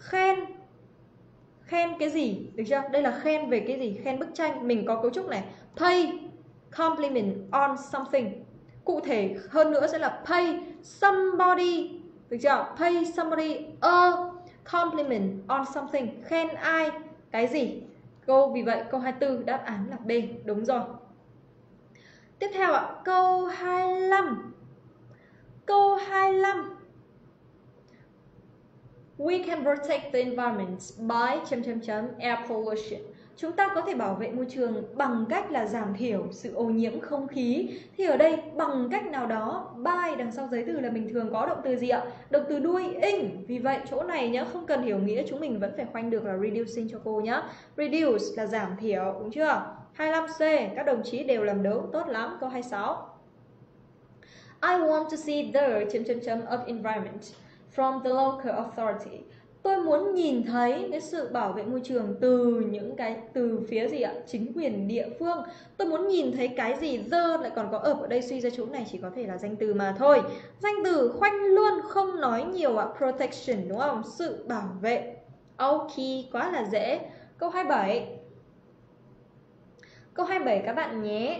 Khen cái gì, được chưa? Đây là khen về cái gì? Khen bức tranh. Mình có cấu trúc này, pay compliment on something. Cụ thể hơn nữa sẽ là pay somebody, được chưa? Pay somebody a compliment on something. Khen ai cái gì? Vì vậy câu 24 đáp án là B, đúng rồi. Tiếp theo ạ, câu 25. Câu 25. We can protect the environment by ... air pollution. chúng ta có thể bảo vệ môi trường bằng cách là giảm thiểu sự ô nhiễm không khí. Thì ở đây bằng cách nào đó, by đằng sau giới từ là mình thường có động từ gì ạ? Động từ đuôi ing. Vì vậy chỗ này nhá, không cần hiểu nghĩa, chúng mình vẫn phải khoanh được là reducing cho cô nhá. Reduce là giảm thiểu, đúng chưa? 25C, các đồng chí đều làm đúng, tốt lắm. Câu 26. I want to see the of environment from the local authority. Tôi muốn nhìn thấy cái sự bảo vệ môi trường từ phía gì ạ? Chính quyền địa phương. Tôi muốn nhìn thấy cái gì? The lại còn có ở đây, suy ra chỗ này chỉ có thể là danh từ mà thôi. Danh từ khoanh luôn, không nói nhiều ạ. Protection, đúng không? Sự bảo vệ. Ok, quá là dễ. Câu 27. Câu 27 các bạn nhé.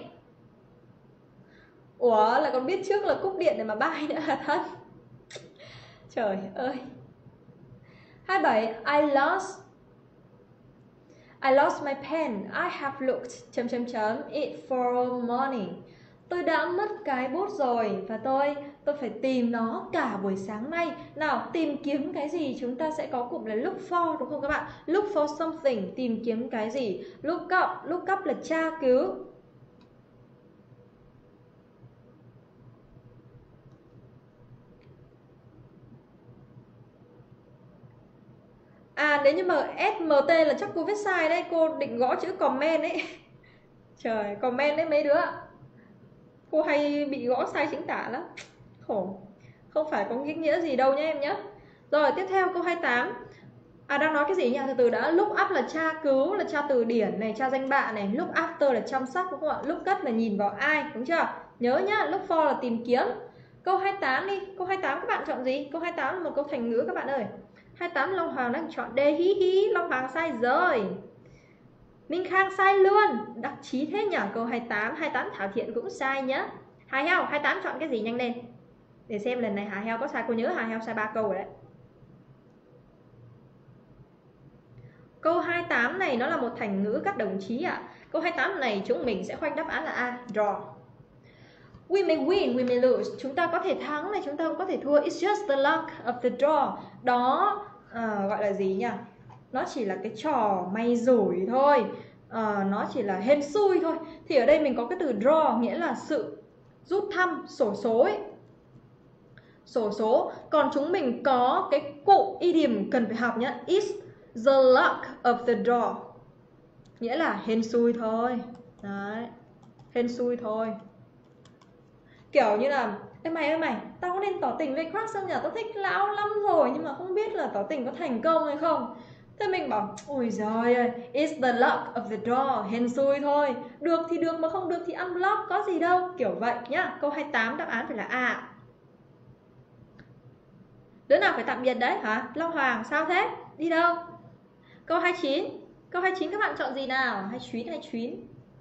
Ủa, lại còn biết trước là cúp điện để mà bay nữa hả thân? Trời ơi. 27. I lost my pen. I have looked it for morning. Tôi đã mất cái bút rồi và tôi phải tìm nó cả buổi sáng nay. Nào, tìm kiếm cái gì? Chúng ta sẽ có cụm là look for, đúng không các bạn? Look for something, tìm kiếm cái gì? Look up là tra cứu. À, nếu như mà SMT là chắc cô viết sai đấy, cô định gõ chữ comment ấy. Trời, comment đấy mấy đứa. Cô hay bị gõ sai chính tả lắm. Khổ. Không phải có nghĩa gì đâu nhé em nhé. Rồi, tiếp theo câu 28. À, đang nói cái gì nhỉ? Từ từ đã. Look up là tra cứu, là tra từ điển này, tra danh bạ này. Look after là chăm sóc, đúng không ạ? Look up là nhìn vào ai, đúng chưa? Nhớ nhá, look for là tìm kiếm. Câu 28 đi. Câu 28 các bạn chọn gì? Câu 28 là một câu thành ngữ các bạn ơi. 28 Long Hoàng đang chọn D, hí hí. Long Hoàng sai rồi. Minh Khang sai luôn. Đặc trí thế nhỉ? Câu 28 Thảo Thiện cũng sai nhá. Hà Heo, 28 chọn cái gì nhanh lên. Để xem lần này Hà Heo có sai. Cô nhớ Hà Heo sai 3 câu rồi đấy. Câu 28 này nó là một thành ngữ các đồng chí ạ. Câu 28 này chúng mình sẽ khoanh đáp án là A, draw. We may win, we may lose. Chúng ta có thể thắng này, chúng ta cũng có thể thua. It's just the luck of the draw. Đó gọi là gì nhỉ? Nó chỉ là cái trò may rủi thôi. Nó chỉ là hên xui thôi. Thì ở đây mình có cái từ draw, nghĩa là sự rút thăm, xổ số ấy. Xổ số. Còn chúng mình có cái cụm idiom cần phải học nhé. It's the luck of the draw. Nghĩa là hên xui thôi. Đấy. Hên xui thôi. Kiểu như là ê mày, tao có nên tỏ tình với crush không nhỉ? Tao thích lão lắm rồi nhưng mà không biết là tỏ tình có thành công hay không. Thế mình bảo, ôi giời ơi, it's the luck of the draw, hên xui thôi. Được thì được mà không được thì unblock, có gì đâu. Kiểu vậy nhá. Câu 28 đáp án phải là A. Đứa nào phải tạm biệt đấy hả? Long Hoàng, sao thế? Đi đâu? Câu 29. Câu 29 các bạn chọn gì nào? 29.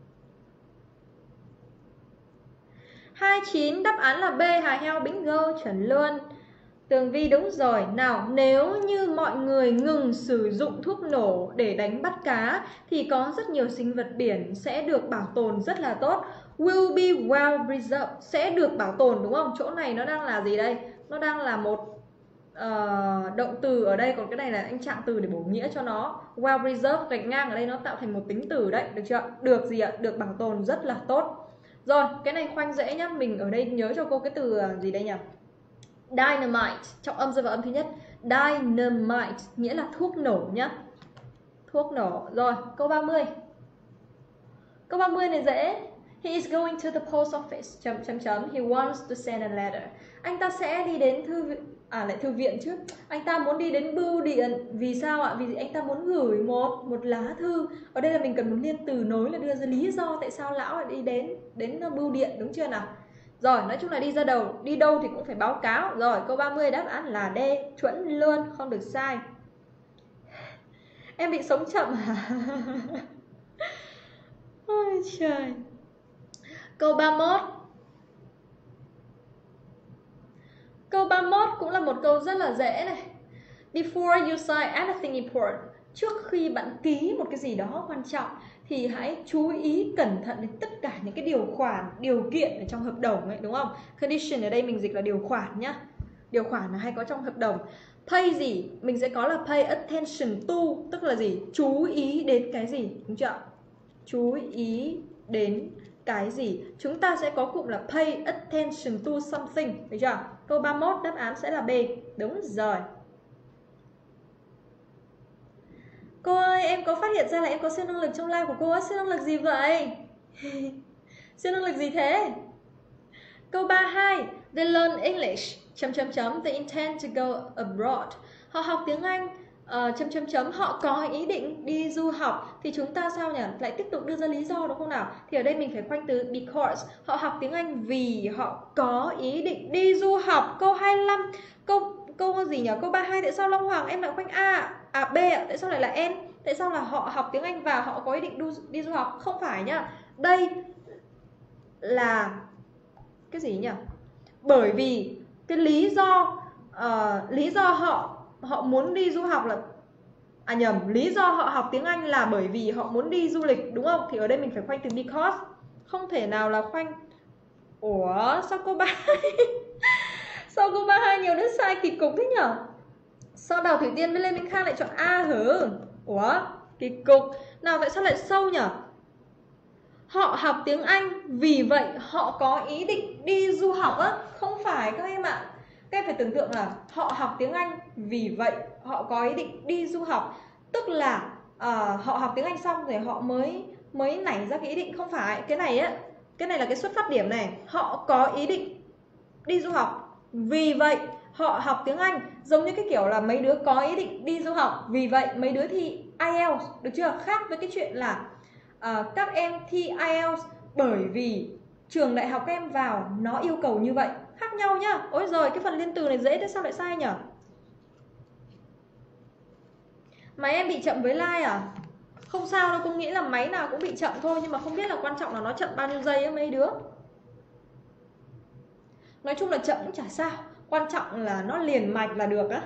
29 đáp án là B, Hà Heo bingo, chuẩn luôn. Tường Vi đúng rồi. Nào, nếu như mọi người ngừng sử dụng thuốc nổ để đánh bắt cá thì có rất nhiều sinh vật biển sẽ được bảo tồn rất là tốt. Will be well preserved, sẽ được bảo tồn, đúng không? Chỗ này nó đang là gì đây? Nó đang là một động từ ở đây, còn cái này là anh trạng từ để bổ nghĩa cho nó. Well preserved gạch ngang ở đây nó tạo thành một tính từ đấy, được chưa? Được gì ạ? Được bảo tồn rất là tốt. Rồi, cái này khoanh dễ nhá. Mình ở đây nhớ cho cô cái từ gì đây nhỉ? Dynamite, trọng âm rơi vào âm thứ nhất. Dynamite nghĩa là thuốc nổ nhá. Thuốc nổ. Rồi, câu 30. Câu 30 này dễ. He is going to the post office. He wants to send a letter. Anh ta sẽ đi đến thư viện. Lại thư viện chứ. Anh ta muốn đi đến bưu điện. Vì sao ạ? Vì anh ta muốn gửi một lá thư. Ở đây là mình cần một liên từ nối là đưa ra lý do tại sao lão lại đi đến bưu điện, đúng chưa nào? Rồi, nói chung là đi đâu thì cũng phải báo cáo. Rồi, câu 30 đáp án là D, chuẩn luôn, không được sai. Em bị sống chậm hả? Ôi trời. Câu 31. Câu 31 cũng là một câu rất là dễ này. Before you sign anything important, trước khi bạn ký một cái gì đó quan trọng thì hãy chú ý cẩn thận đến tất cả những cái điều khoản, điều kiện ở trong hợp đồng ấy, đúng không? Condition ở đây mình dịch là điều khoản nhá. Điều khoản là hay có trong hợp đồng. Pay gì? Mình sẽ có là pay attention to, tức là gì? Chú ý đến cái gì, đúng chưa? Chú ý đến cái gì? Chúng ta sẽ có cụm là pay attention to something, được chưa? Câu 31 đáp án sẽ là B. Đúng rồi. Cô ơi, em có phát hiện ra là em có siêu năng lực trong live của cô á. Siêu năng lực gì vậy? Siêu năng lực gì thế? Câu 32. They learn English, ... They intend to go abroad. Họ học tiếng Anh, ... Họ có ý định đi du học. Thì chúng ta sao nhỉ? Lại tiếp tục đưa ra lý do đúng không nào? Thì ở đây mình phải khoanh từ because. Họ học tiếng Anh vì họ có ý định đi du học. Câu 25. Câu gì nhỉ? Câu 32 tại sao Long Hoàng em lại khoanh B ạ? Tại sao lại là N? Tại sao là họ học tiếng Anh và họ có ý định đi du học? Không phải nhá. Đây là cái gì nhỉ? Bởi vì cái lý do họ muốn đi du học là lý do họ học tiếng Anh là bởi vì họ muốn đi du lịch, đúng không? Thì ở đây mình phải khoanh từ because, không thể nào là khoanh. Ủa sao câu 32 sao câu 32 nhiều đứa sai kỳ cục thế nhở? Sao Đào Thủy Tiên với Lê Minh Khang lại chọn A hử? Ủa kỳ cục. Nào tại sao lại sâu nhở? Họ học tiếng Anh vì vậy họ có ý định đi du học á. Không phải các em ạ. Các em phải tưởng tượng là họ học tiếng Anh vì vậy họ có ý định đi du học. Tức là họ học tiếng Anh xong rồi họ mới nảy ra cái ý định. Không phải. Cái này là cái xuất phát điểm này. Họ có ý định đi du học vì vậy họ học tiếng Anh. Giống như cái kiểu là mấy đứa có ý định đi du học vì vậy mấy đứa thi IELTS, được chưa? Khác với cái chuyện là các em thi IELTS bởi vì trường đại học các em vào nó yêu cầu như vậy. Khác nhau nhá. Ôi rồi cái phần liên từ này dễ thế sao lại sai nhỉ? Máy em bị chậm với like à? Không sao đâu, cũng nghĩ là máy nào cũng bị chậm thôi. Nhưng mà không biết là quan trọng là nó chậm bao nhiêu giây á mấy đứa. Nói chung là chậm cũng chả sao, quan trọng là nó liền mạch là được á.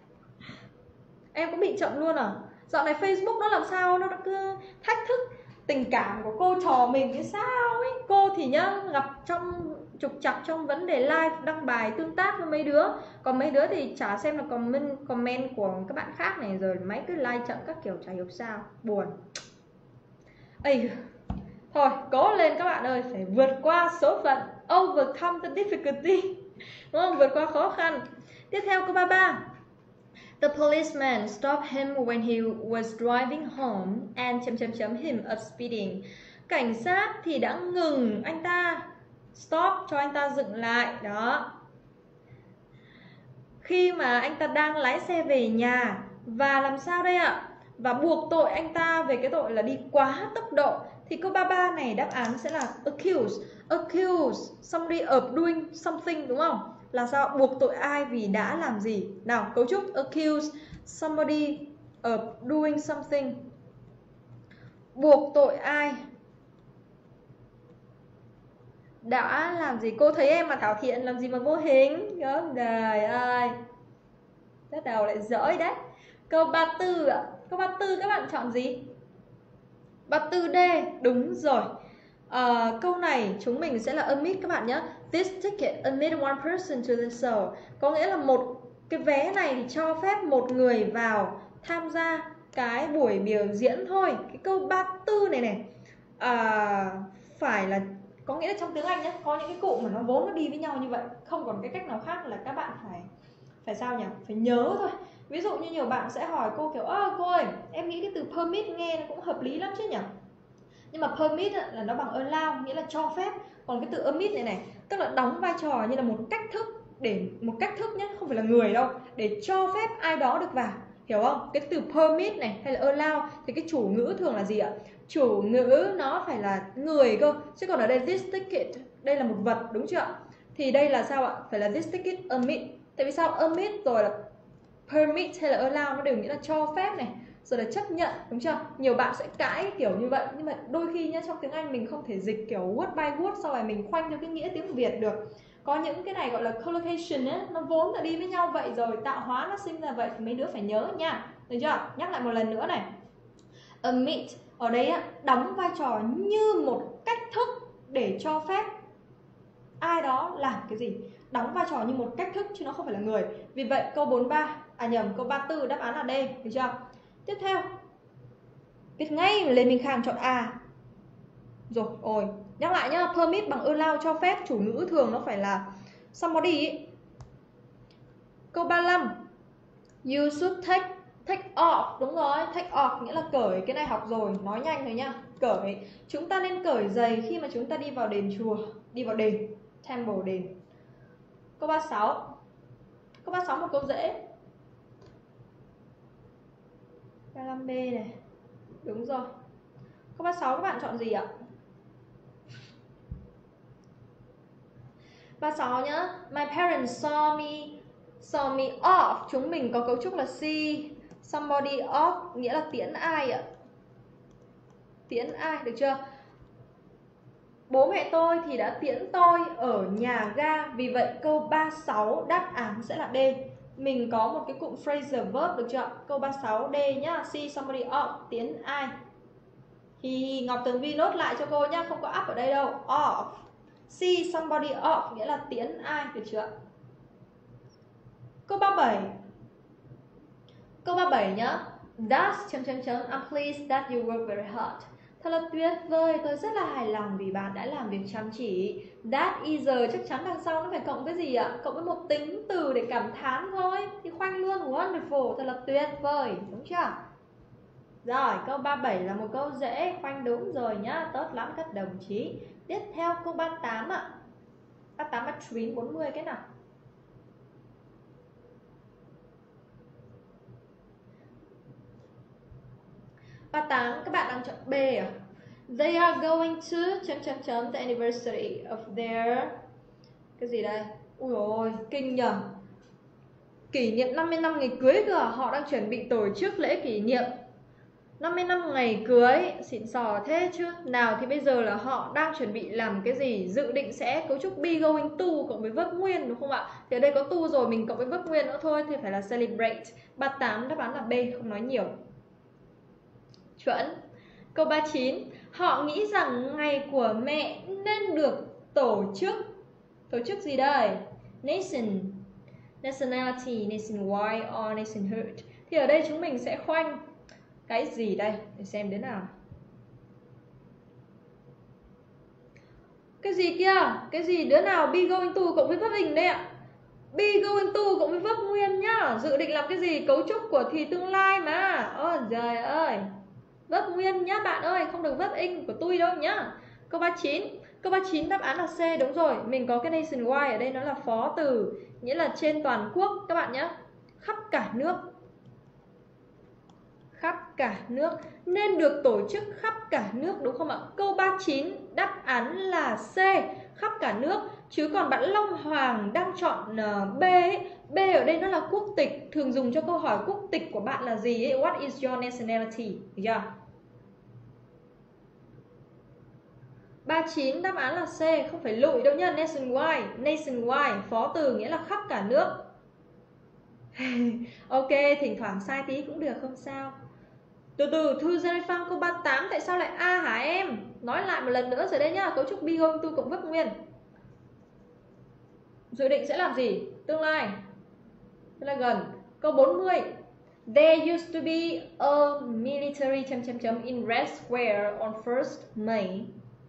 Em cũng bị chậm luôn à? Dạo này Facebook nó làm sao nó cứ thách thức tình cảm của cô trò mình cái sao ấy. Cô thì nhá gặp trong trục trặc trong vấn đề live đăng bài tương tác với mấy đứa, còn mấy đứa thì chả xem là comment của các bạn khác này, rồi máy cứ like chậm các kiểu chả hiểu sao, buồn. Ây, thôi cố lên các bạn ơi, phải vượt qua số phận, overcome the difficulty, đúng không? Vượt qua khó khăn. Tiếp theo câu 33. The policeman stopped him when he was driving home and ... him of speeding. Cảnh sát thì đã ngừng anh ta, stop cho anh ta dừng lại đó, khi mà anh ta đang lái xe về nhà. Và làm sao đây ạ? Và buộc tội anh ta về cái tội là đi quá tốc độ. Thì câu 33 này đáp án sẽ là accuse somebody of doing something, đúng không? Là sao? Buộc tội ai vì đã làm gì? Nào, cấu trúc accuse somebody of doing something. Buộc tội ai đã làm gì? Cô thấy em mà Thảo Thiện làm gì mà vô hình? Gớm đời ơi, bắt đầu lại dỗi đấy. Câu 34 ạ. Câu 34 các bạn chọn gì? 34D, đúng rồi. Câu này chúng mình sẽ là omit các bạn nhé. This ticket admit one person to the show. Có nghĩa là một cái vé này thì cho phép một người vào tham gia cái buổi biểu diễn thôi. Cái câu 34 này phải là, có nghĩa là trong tiếng Anh nhé, có những cái cụm mà nó vốn nó đi với nhau như vậy, không còn cái cách nào khác là các bạn phải sao nhỉ? Phải nhớ thôi. Ví dụ như nhiều bạn sẽ hỏi cô kiểu cô ơi, em nghĩ cái từ permit nghe nó cũng hợp lý lắm chứ nhỉ? Nhưng mà permit là nó bằng allow, nghĩa là cho phép. Còn cái từ omit này tức là đóng vai trò như là một cách thức nhé, không phải là người đâu, để cho phép ai đó được vào, hiểu không? Cái từ permit này hay là allow thì cái chủ ngữ thường là gì ạ? Chủ ngữ nó phải là người cơ, chứ còn ở đây this ticket, đây là một vật, đúng chưa? Thì đây là sao ạ? Phải là this ticket omit. Tại vì sao? Omit rồi là permit hay là allow nó đều nghĩa là cho phép này, rồi là chấp nhận, đúng chưa? Nhiều bạn sẽ cãi kiểu như vậy, nhưng mà đôi khi nhá, trong tiếng Anh mình không thể dịch kiểu word by word sau này mình khoanh theo cái nghĩa tiếng Việt được. Có những cái này gọi là collocation ấy, nó vốn là đi với nhau vậy rồi, tạo hóa nó sinh ra vậy, thì mấy đứa phải nhớ nha, được chưa? Nhắc lại một lần nữa này. Omit ở đây đóng vai trò như một cách thức để cho phép ai đó làm cái gì, đóng vai trò như một cách thức chứ nó không phải là người. Vì vậy câu 43 À nhầm, câu 34 đáp án là D, được chưa? Tiếp theo, biết ngay Lê Minh Khang chọn A. Rồi, nhắc lại nhá, permit bằng allow cho phép, chủ ngữ thường nó phải là somebody ý. Câu 35, you should take off, đúng rồi, take off nghĩa là cởi, cái này học rồi, nói nhanh thôi nhá. Cởi, chúng ta nên cởi giày khi mà chúng ta đi vào đền chùa, đi vào đền, temple đền. Câu 36, câu 36 một câu dễ. 35B này, đúng rồi. Câu 36 các bạn chọn gì ạ? 36 nhá. My parents saw me off. Chúng mình có cấu trúc là see somebody off, nghĩa là tiễn ai ạ? Tiễn ai, được chưa? Bố mẹ tôi thì đã tiễn tôi ở nhà ga. Vì vậy câu 36 đáp án sẽ là D. Mình có một cái cụm phrasal verb, được chưa? Câu 36 D nhá. See somebody off, tiễn ai? Thì Ngọc Tường Vi nốt lại cho cô nhá, không có up ở đây đâu. Off. See somebody off nghĩa là tiễn ai, được chưa? Câu 37. Câu 37 nhá. That's ... I'm pleased that you work very hard. Thật là tuyệt vời, tôi rất là hài lòng vì bạn đã làm việc chăm chỉ. That either chắc chắn đằng sau nó phải cộng với gì ạ? Cộng với một tính từ để cảm thán thôi. Thì khoanh luôn, wonderful, thật là tuyệt vời, đúng chưa? Rồi, câu 37 là một câu dễ, khoanh đúng rồi nhá, tốt lắm các đồng chí. Tiếp theo câu 38 ạ. 38 và Twin 40 cái nào? Và 8 các bạn đang chọn B à? They are going to ... the anniversary of their... cái gì đây? Ui ôi, kinh nhờ. Kỷ niệm 50 năm ngày cưới cơ. Họ đang chuẩn bị tổ chức lễ kỷ niệm 50 năm ngày cưới. Xịn sò thế chứ. Nào thì bây giờ là họ đang chuẩn bị làm cái gì? Dự định sẽ cấu trúc be going to cộng với verb nguyên, đúng không ạ? Thì ở đây có to rồi, mình cộng với verb nguyên nữa thôi. Thì phải là celebrate. 38 đáp án là B, không nói nhiều. Chuẩn. Câu 39. Họ nghĩ rằng ngày của mẹ nên được tổ chức. Tổ chức gì đây? Nation, nationality, nationwide or nationhood. Thì ở đây chúng mình sẽ khoanh cái gì đây? Để xem thế nào. Cái gì kia? Cái gì đứa nào be going to cộng với verb hình đây ạ? Be going to cộng với verb nguyên nhá. Dự định làm cái gì? Cấu trúc của thì tương lai mà. Ôi trời ơi. Verb nguyên nhá bạn ơi, không được verb in của tôi đâu nhá. Câu 39. Câu 39 đáp án là C, đúng rồi. Mình có cái nationwide ở đây nó là phó từ, nghĩa là trên toàn quốc các bạn nhé. Khắp cả nước. Khắp cả nước. Nên được tổ chức khắp cả nước, đúng không ạ? Câu 39 đáp án là C, khắp cả nước. Chứ còn bạn Long Hoàng đang chọn B ấy. B ở đây nó là quốc tịch. Thường dùng cho câu hỏi quốc tịch của bạn là gì ấy? What is your nationality? Được chưa? 39 đáp án là C, không phải lụi đâu nhá. Nationwide, phó từ nghĩa là khắp cả nước. Ok, thỉnh thoảng sai tí cũng được, không sao. Từ từ, Thư Giai Phong câu 38 tại sao lại A hả em? Nói lại một lần nữa rồi đấy nhá. Cấu trúc be going to cộng verb nguyên. Dự định sẽ làm gì? Tương lai. Rất là gần. Câu 40. There used to be a military ... in Red Square on 1st May.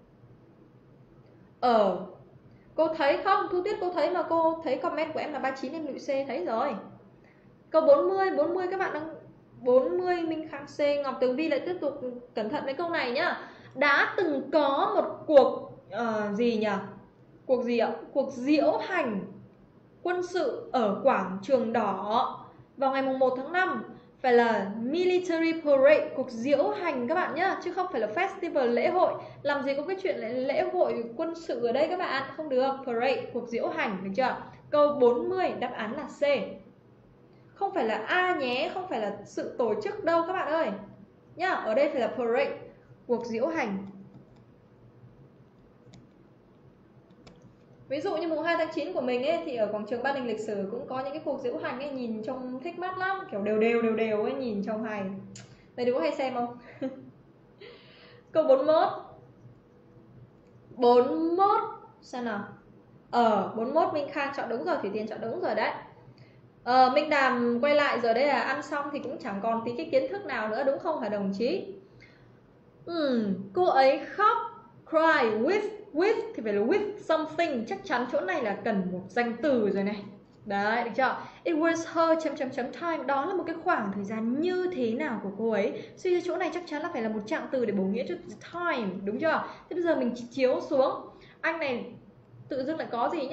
Cô thấy không? Thu Tuyết cô thấy mà, cô thấy comment của em là 39, em lụy C thấy rồi. Câu 40 các bạn đang 40 Minh Khang C. Ngọc Tường Vi lại tiếp tục cẩn thận với câu này nhá. Đã từng có một cuộc gì nhỉ? Cuộc gì ạ? Cuộc diễu hành quân sự ở quảng trường đỏ vào ngày 1 tháng 5. Phải là military parade, cuộc diễu hành các bạn nhá, chứ không phải là festival, lễ hội. Làm gì có cái chuyện lễ hội quân sự ở đây các bạn, không được. Parade, cuộc diễu hành, được chưa? Câu 40 đáp án là C. Không phải là A nhé, không phải là sự tổ chức đâu các bạn ơi nhá. Ở đây phải là parade, cuộc diễu hành. Ví dụ như mùng 2 tháng 9 của mình ấy, thì ở quảng trường Ba Đình lịch sử cũng có những cái cuộc diễu hành ấy, nhìn trông thích mắt lắm, kiểu đều ấy, nhìn trông hay. Mày đứa có hay xem không? Câu 41 xem nào. 41 Minh Khang chọn đúng rồi, Thủy Tiên chọn đúng rồi đấy. Minh Đàm quay lại rồi đấy à, ăn xong thì cũng chẳng còn tí cái kiến thức nào nữa đúng không hả đồng chí? Cô ấy khóc, cry with thì phải là with something, chắc chắn chỗ này là cần một danh từ rồi này. Đấy, được chưa? It was her time, đó là một cái khoảng thời gian như thế nào của cô ấy. Suy ra chỗ này chắc chắn là phải là một trạng từ để bổ nghĩa cho time, đúng chưa? Thế bây giờ mình chiếu xuống, anh này tự dưng lại có gì nhỉ?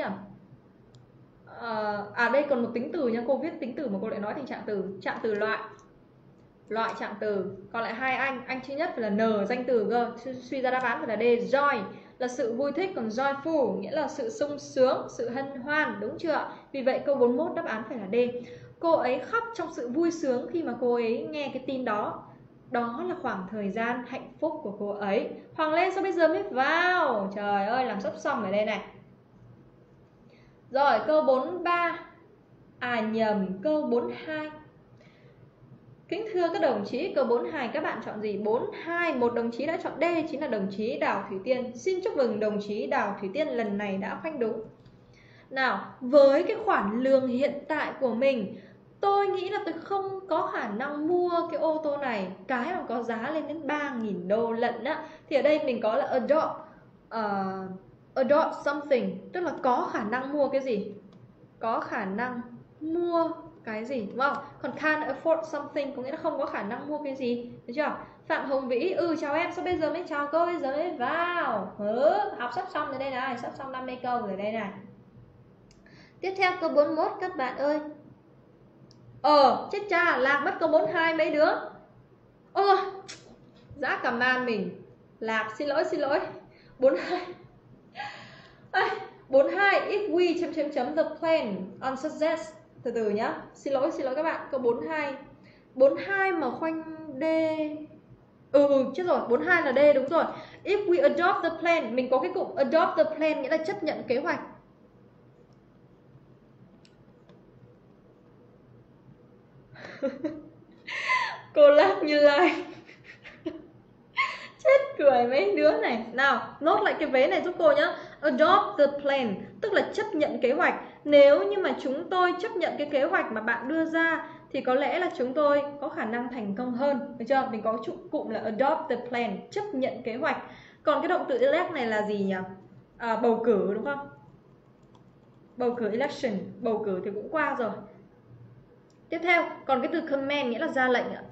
Đây còn một tính từ nha, cô viết tính từ mà cô lại nói thành trạng từ loại trạng từ. Còn lại hai anh thứ nhất phải là n danh từ cơ, suy ra đáp án phải là D, joy là sự vui thích, còn joyful nghĩa là sự sung sướng, sự hân hoan, đúng chưa? Vì vậy câu 41 đáp án phải là D. Cô ấy khóc trong sự vui sướng khi mà cô ấy nghe cái tin đó. Đó là khoảng thời gian hạnh phúc của cô ấy. Hoàng lên sao bây giờ mới vào? Trời ơi, làm sắp xong ở đây này. Rồi, câu 43. Nhầm, câu 42. Kính thưa các đồng chí, câu 42 các bạn chọn gì? 42, một đồng chí đã chọn D, chính là đồng chí Đào Thủy Tiên. Xin chúc mừng đồng chí Đào Thủy Tiên lần này đã khoanh đúng. Nào, với cái khoản lương hiện tại của mình, tôi nghĩ là tôi không có khả năng mua cái ô tô này, cái mà có giá lên đến 3.000 đô lận á. Thì ở đây mình có là adopt something, tức là có khả năng mua cái gì? Có khả năng mua cái gì, đúng không? Còn can't afford something có nghĩa là không có khả năng mua cái gì, được chưa? Phạm Hồng Vĩ, chào em, sao bây giờ mới chào cô, bây giờ mới vào. Học sắp xong rồi đây này, sắp xong 50 câu rồi đây này. Tiếp theo câu 41 các bạn ơi. Chết cha, Lạc mất câu 42 mấy đứa. Dã cả man mình. Lạc xin lỗi. 42. 42, if we the plan on success. Từ từ nhá, xin lỗi các bạn. Câu 42 mà khoanh D. Chết rồi, 42 là D, đúng rồi. If we adopt the plan, mình có cái cụm adopt the plan nghĩa là chấp nhận kế hoạch. Cô Lạc Như Lai. Chết cười mấy đứa này. Nào, nốt lại cái vế này giúp cô nhá. Adopt the plan tức là chấp nhận kế hoạch. Nếu như mà chúng tôi chấp nhận cái kế hoạch mà bạn đưa ra thì có lẽ là chúng tôi có khả năng thành công hơn, được chưa? Mình có cụm là adopt the plan, chấp nhận kế hoạch. Còn cái động từ elect này là gì nhỉ? Bầu cử, đúng không? Bầu cử, election, bầu cử thì cũng qua rồi. Tiếp theo, còn cái từ command nghĩa là ra lệnh ạ.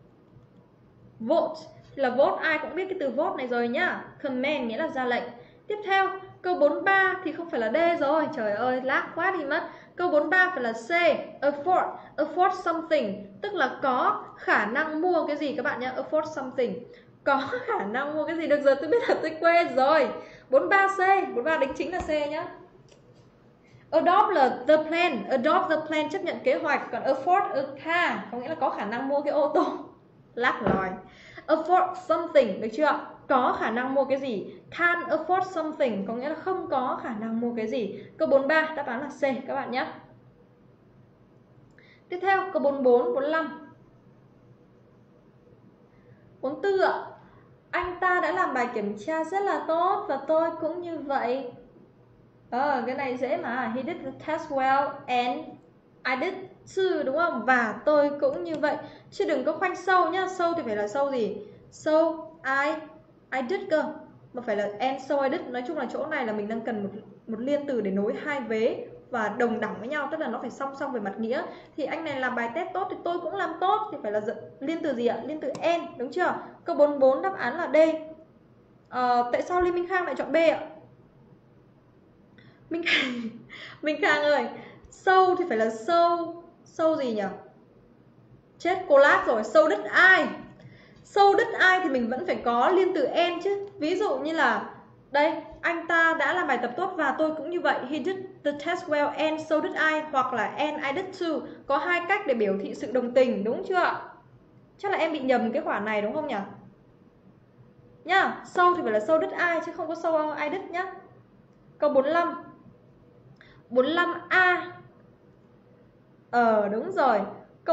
Vote là vote, ai cũng biết cái từ vote này rồi nhá. Command nghĩa là ra lệnh. Tiếp theo, câu 43 thì không phải là D rồi. Trời ơi, lác quá đi mất. Câu 43 phải là C, afford something, tức là có khả năng mua cái gì các bạn nhé. Afford something, có khả năng mua cái gì. Được rồi, tôi biết là tôi quên rồi. 43C, 43 đính chính là C nhá. Adopt là the plan, adopt the plan chấp nhận kế hoạch. Còn afford a car có nghĩa là có khả năng mua cái ô tô. Lắc rồi. Afford something, được chưa? Có khả năng mua cái gì? Can't afford something có nghĩa là không có khả năng mua cái gì. Câu 43 đáp án là C các bạn nhé. Tiếp theo câu 44, 45, 44 ạ. Anh ta đã làm bài kiểm tra rất là tốt và tôi cũng như vậy. Cái này dễ mà. He did the test well and I did too, đúng không? Và tôi cũng như vậy. Chứ đừng có khoanh sâu nhá. Sâu thì phải là sâu gì? So I did cơ. Mà phải là and so I did. Nói chung là chỗ này là mình đang cần một liên từ để nối hai vế và đồng đẳng với nhau, tức là nó phải song song về mặt nghĩa. Thì anh này làm bài test tốt thì tôi cũng làm tốt, thì phải là liên từ gì ạ? Liên từ and, đúng chưa? Câu 44 đáp án là D. Tại sao Lê Minh Khang lại chọn B ạ? Minh Khang ơi, sâu thì phải là sâu gì nhỉ? Chết cô lát rồi. Sâu đất ai? Sâu đất ai thì mình vẫn phải có liên từ and chứ. Ví dụ như là đây, anh ta đã làm bài tập tốt và tôi cũng như vậy. He did the test well and so did I. Hoặc là and I did too. Có hai cách để biểu thị sự đồng tình, đúng chưa? Chắc là em bị nhầm cái khoản này đúng không nhỉ? Nhá, so thì phải là so did I chứ không có so I did nhá. Câu 45, 45A. Đúng rồi. Câu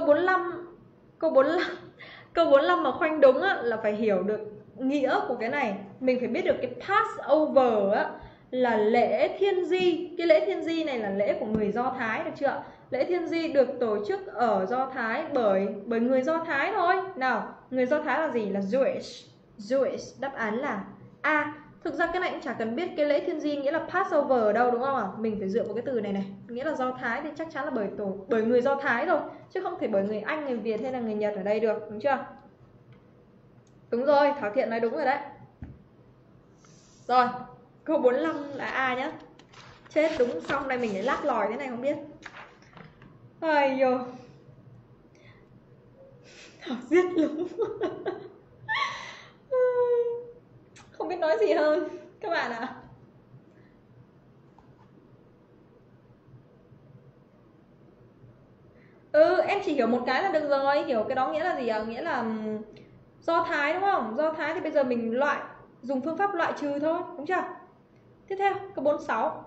45 mà khoanh đúng á, là phải hiểu được nghĩa của cái này. Mình phải biết được cái Passover á, là lễ thiên di. Cái lễ thiên di này là lễ của người Do Thái, được chưa? Lễ Thiên Di được tổ chức ở Do Thái bởi người Do Thái thôi. Nào, người Do Thái là gì? Là Jewish. Jewish, đáp án là A. Thực ra cái này cũng chả cần biết cái lễ Thiên Di nghĩa là Passover ở đâu đúng không ạ? Mình phải dựa vào cái từ này này. Nghĩa là Do Thái thì chắc chắn là bởi người Do Thái rồi, chứ không thể bởi người Anh, người Việt hay là người Nhật ở đây được, đúng chưa? Đúng rồi, Thảo Thiện nói đúng rồi đấy. Rồi, câu 45 là A nhá. Chết, đúng, xong đây mình lại lát lòi thế này không biết. Ai dồi, Thảo giết lắm. Không biết nói gì hơn các bạn ạ. Em chỉ hiểu một cái là được rồi. Hiểu cái đó nghĩa là gì ạ? Nghĩa là Do Thái đúng không? Do Thái thì bây giờ mình dùng phương pháp loại trừ thôi, đúng chưa? Tiếp theo, câu 46.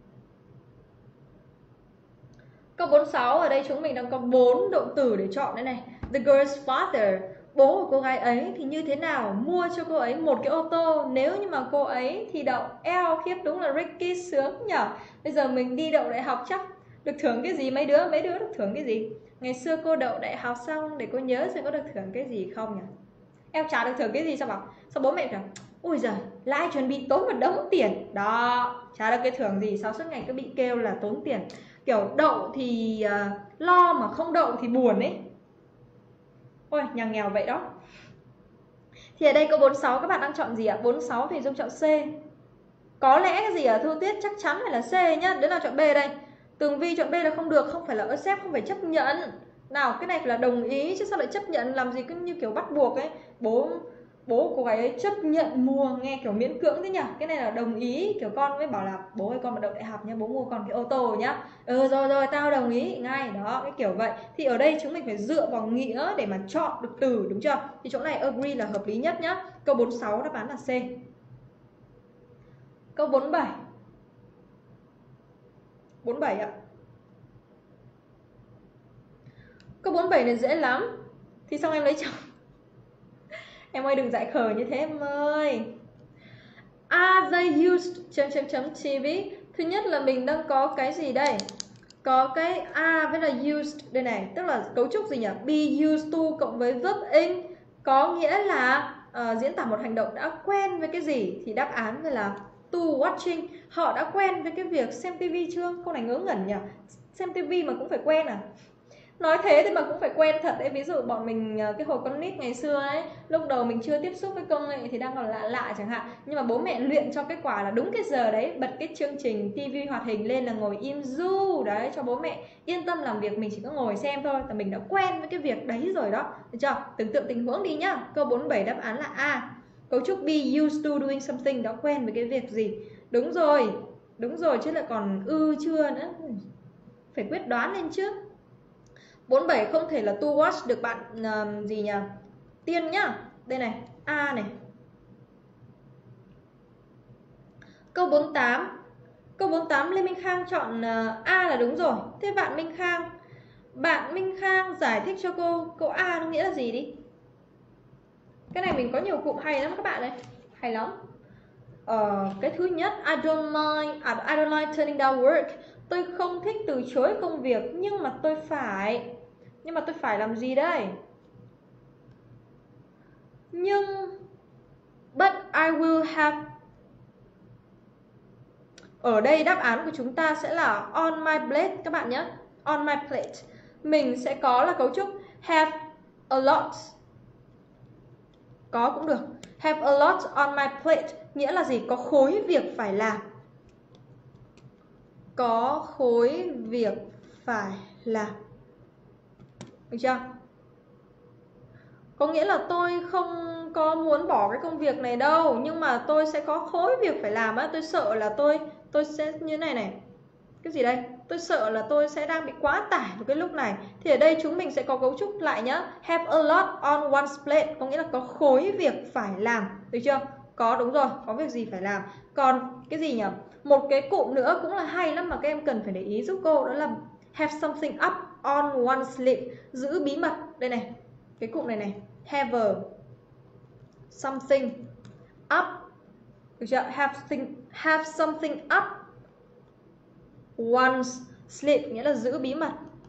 Câu 46 ở đây chúng mình đang có 4 động từ để chọn đây này. The girl's father, bố của cô gái ấy thì như thế nào mua cho cô ấy một cái ô tô nếu như mà cô ấy thi đậu. Eo khiếp, đúng là Ricky sướng nhở. Bây giờ mình đi đậu đại học chắc được thưởng cái gì mấy đứa được thưởng cái gì? Ngày xưa cô đậu đại học xong để cô nhớ xem có được thưởng cái gì không nhỉ? Em chả được thưởng cái gì sao bảo? Sao bố mẹ bảo ui giời, lại chuẩn bị tốn một đống tiền. Đó, chả được cái thưởng gì, sao suốt ngày cứ bị kêu là tốn tiền. Kiểu đậu thì lo mà không đậu thì buồn ấy. Ôi, nhà nghèo vậy đó. Thì ở đây câu 46 các bạn đang chọn gì ạ? 46 thì Dung chọn C. Có lẽ cái gì ạ? Thu Tiết chắc chắn phải là C nhá. Đứa nào chọn B đây? Tường Vi chọn B là không được, không phải là accept, không phải chấp nhận. Nào, cái này phải là đồng ý chứ sao lại chấp nhận, làm gì cứ như kiểu bắt buộc ấy. Bố cô gái ấy chấp nhận mua, nghe kiểu miễn cưỡng thế nhỉ. Cái này là đồng ý, kiểu con mới bảo là bố ơi con mà đậu đại học nhá, bố mua con cái ô tô nhá. Rồi tao đồng ý ngay. Đó, cái kiểu vậy. Thì ở đây chúng mình phải dựa vào nghĩa để mà chọn được từ, đúng chưa? Thì chỗ này agree là hợp lý nhất nhá. Câu 46 đáp án là C. Câu 47. 47 ạ. Câu 47 này dễ lắm. Thì xong em lấy chồng. Em ơi đừng dại khờ như thế em ơi. Are they used... TV. Thứ nhất là mình đang có cái gì đây? Có cái are với là used đây này. Tức là cấu trúc gì nhỉ? Be used to cộng với verb in. Có nghĩa là diễn tả một hành động đã quen với cái gì. Thì đáp án là to watching. Họ đã quen với cái việc xem tivi chưa? Câu này ngớ ngẩn nhỉ? Xem tivi mà cũng phải quen à? Nói thế thì mà cũng phải quen thật đấy. Ví dụ bọn mình cái hồi con nít ngày xưa ấy, lúc đầu mình chưa tiếp xúc với công nghệ thì đang còn lạ chẳng hạn, nhưng mà bố mẹ luyện cho cái quả là đúng cái giờ đấy bật cái chương trình tivi hoạt hình lên là ngồi im ru đấy, cho bố mẹ yên tâm làm việc, mình chỉ có ngồi xem thôi, là mình đã quen với cái việc đấy rồi đó, được chưa? Tưởng tượng tình huống đi nhá. Câu 47 đáp án là A. Cấu trúc be used to doing something, đã quen với cái việc gì. Đúng rồi chứ lại còn chưa nữa, phải quyết đoán lên trước. 47 không thể là to watch được bạn gì nhỉ? Tiên nhá. Đây này, A này. Câu 48. Câu 48 Lê Minh Khang chọn A là đúng rồi. Thế bạn Minh Khang giải thích cho cô câu A nó nghĩa là gì đi. Cái này mình có nhiều cụm hay lắm các bạn ơi. Hay lắm. Cái thứ nhất, I don't like turning down work. Tôi không thích từ chối công việc, nhưng mà tôi phải làm gì đây? But I will have. Ở đây đáp án của chúng ta sẽ là on my plate các bạn nhé. On my plate. Mình sẽ có là cấu trúc have a lot. Có cũng được. Have a lot on my plate nghĩa là gì? Có khối việc phải làm. Có khối việc phải làm. Được chưa? Có nghĩa là tôi không có muốn bỏ cái công việc này đâu, nhưng mà tôi sẽ có khối việc phải làm á. Tôi sợ là tôi sẽ như này. Cái gì đây? Tôi sợ là tôi sẽ đang bị quá tải vào cái lúc này. Thì ở đây chúng mình sẽ có cấu trúc lại nhá. Have a lot on one's plate có nghĩa là có khối việc phải làm. Được chưa? Có, đúng rồi, có việc gì phải làm. Còn cái gì nhỉ? Một cái cụm nữa cũng là hay lắm mà các em cần phải để ý giúp cô, đó là have something up on one's sleeve, giữ bí mật. Đây này, cái cụm này have something up. Được chưa? Have something up one's sleeve nghĩa là giữ bí mật.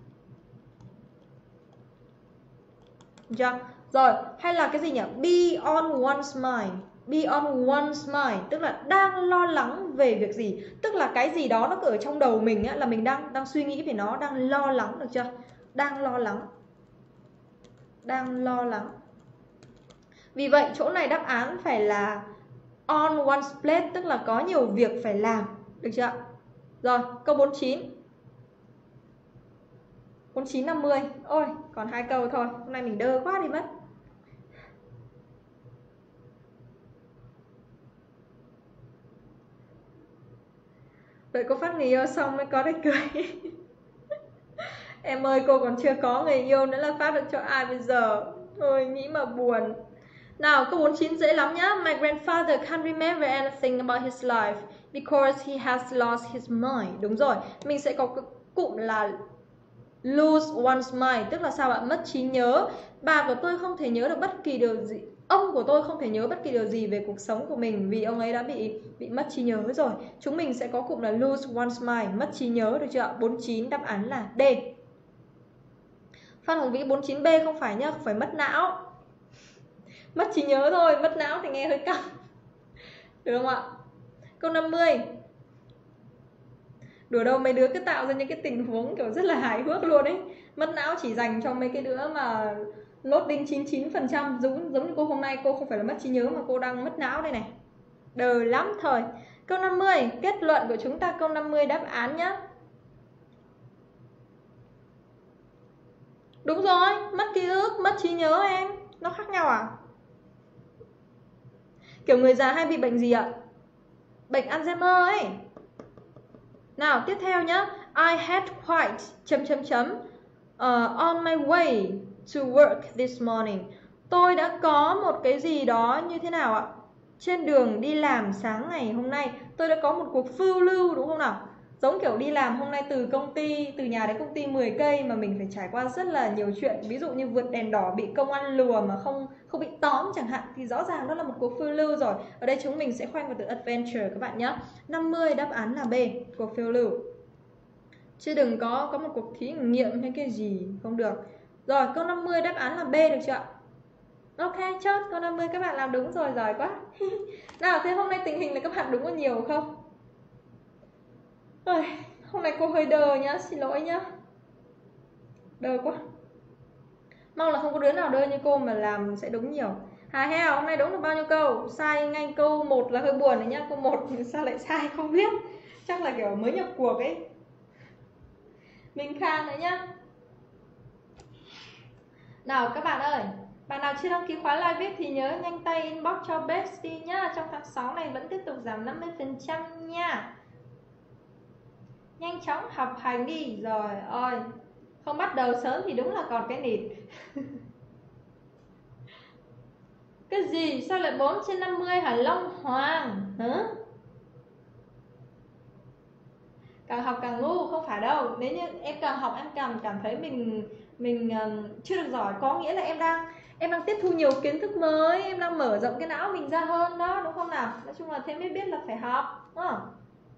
Được chưa? Rồi, hay là cái gì nhỉ? Be on one's mind. Be on one's mind tức là đang lo lắng về việc gì, tức là cái gì đó nó cứ ở trong đầu mình á, là mình đang suy nghĩ về nó, đang lo lắng, được chưa? Đang lo lắng. Đang lo lắng. Vì vậy chỗ này đáp án phải là on one's plate, tức là có nhiều việc phải làm, được chưa? Rồi, câu 49. 49 50. Ôi, còn 2 câu thôi. Hôm nay mình đơ quá đi mất. Đợi cô phát người yêu xong mới có để cười. Em ơi, cô còn chưa có người yêu nữa là phát được cho ai bây giờ? Thôi, nghĩ mà buồn. Nào, câu 49 dễ lắm nhá. My grandfather can't remember anything about his life because he has lost his mind. Đúng rồi, mình sẽ có cái cụm là lose one's mind, tức là sao ạ? Mất trí nhớ. Bà của tôi không thể nhớ được bất kỳ điều gì. Ông của tôi không thể nhớ bất kỳ điều gì về cuộc sống của mình vì ông ấy đã bị mất trí nhớ rồi. Chúng mình sẽ có cụm là lose one's mind, mất trí nhớ, được chưa ạ? 49 đáp án là D. Phan Hồng Vĩ 49B không phải nhá, không phải mất não. Mất trí nhớ thôi, mất não thì nghe hơi căng. Được không ạ? Câu 50. Đùa đâu mấy đứa cứ tạo ra những cái tình huống kiểu rất là hài hước luôn ấy. Mất não chỉ dành cho mấy cái đứa mà loading 99%, giống như cô hôm nay cô không phải là mất trí nhớ mà cô đang mất não đây này. Đời lắm thời. Câu 50, kết luận của chúng ta câu 50 đáp án nhá. Đúng rồi, mất ký ức, mất trí nhớ em. Nó khác nhau à? Kiểu người già hay bị bệnh gì ạ? Bệnh Alzheimer ấy. Nào, tiếp theo nhá. I had quite... on my way to work this morning. Tôi đã có một cái gì đó như thế nào ạ? Trên đường đi làm sáng ngày hôm nay, tôi đã có một cuộc phiêu lưu, đúng không nào? Giống kiểu đi làm hôm nay từ nhà đến công ty 10 cây mà mình phải trải qua rất là nhiều chuyện. Ví dụ như vượt đèn đỏ bị công an lùa mà không bị tóm chẳng hạn, thì rõ ràng đó là một cuộc phiêu lưu rồi. Ở đây chúng mình sẽ khoanh vào từ adventure các bạn nhé. 50 đáp án là B, cuộc phiêu lưu. Chứ đừng có một cuộc thí nghiệm hay cái gì, không được. Rồi, câu 50 đáp án là B, được chưa ạ? Ok, chốt, câu 50 các bạn làm đúng rồi, giỏi quá. Nào, thế hôm nay tình hình là các bạn đúng có nhiều không? Ôi, hôm nay cô hơi đờ nhá, xin lỗi nhá. Đờ quá. Mong là không có đứa nào đơ như cô mà làm sẽ đúng nhiều. Hà heo, hôm nay đúng được bao nhiêu câu? Sai ngay câu 1 là hơi buồn đấy nhá. Câu 1 sao lại sai không biết. Chắc là kiểu mới nhập cuộc ấy. Minh Khang nữa nhá. Nào các bạn ơi, bạn nào chưa đăng ký khóa live VIP thì nhớ nhanh tay inbox cho Bestie nhá. Trong tháng 6 này vẫn tiếp tục giảm 50% nha. Nhanh chóng học hành đi. Rồi ơi, không bắt đầu sớm thì đúng là còn cái nịt. Cái gì? Sao lại 4/50 hả Long Hoàng? Hả? Càng học càng ngu, không phải đâu. Nếu như em càng học em càng cảm thấy mình chưa được giỏi, có nghĩa là em đang tiếp thu nhiều kiến thức mới, em đang mở rộng cái não mình ra hơn đó, đúng không nào? Nói chung là thế mới biết là phải học, đúng không?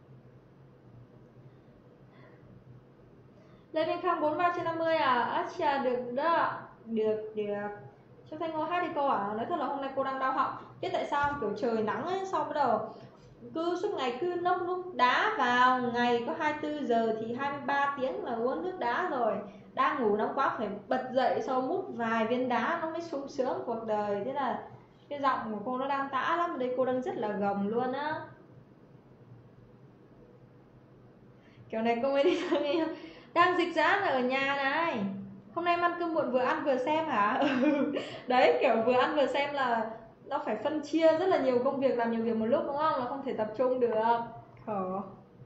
Lê Minh Khang 43/50 à? Chà, được đó. Được. Trong Thanh Ngô hát đi cô ạ. Nói thật là hôm nay cô đang đau họng. Biết tại sao không? Kiểu trời nắng ấy, xong bắt đầu cứ suốt ngày cứ nốc nước đá vào. Ngày có 24 giờ thì 23 tiếng là uống nước đá rồi. Đang ngủ nóng quá phải bật dậy sau mút vài viên đá nó mới sung sướng cuộc đời. Thế là cái giọng của cô nó đang tã lắm. Đây cô đang rất là gồng luôn á. Kiểu này cô mới đi nghe. Đang dịch giãn ở nhà này. Hôm nay em ăn cơm muộn vừa ăn vừa xem hả? Đấy, kiểu vừa ăn vừa xem là nó phải phân chia rất là nhiều công việc, làm nhiều việc một lúc, đúng không? Nó không thể tập trung được. Khổ.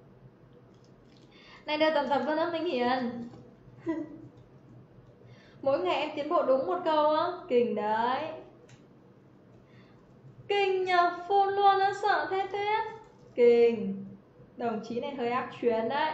Này đều tập luôn đó Minh Hiền. Mỗi ngày em tiến bộ đúng một câu á. Kinh đấy. Kinh nhờ, phun luôn á, sợ thế tuyết. Kinh. Đồng chí này hơi ác chuyến đấy.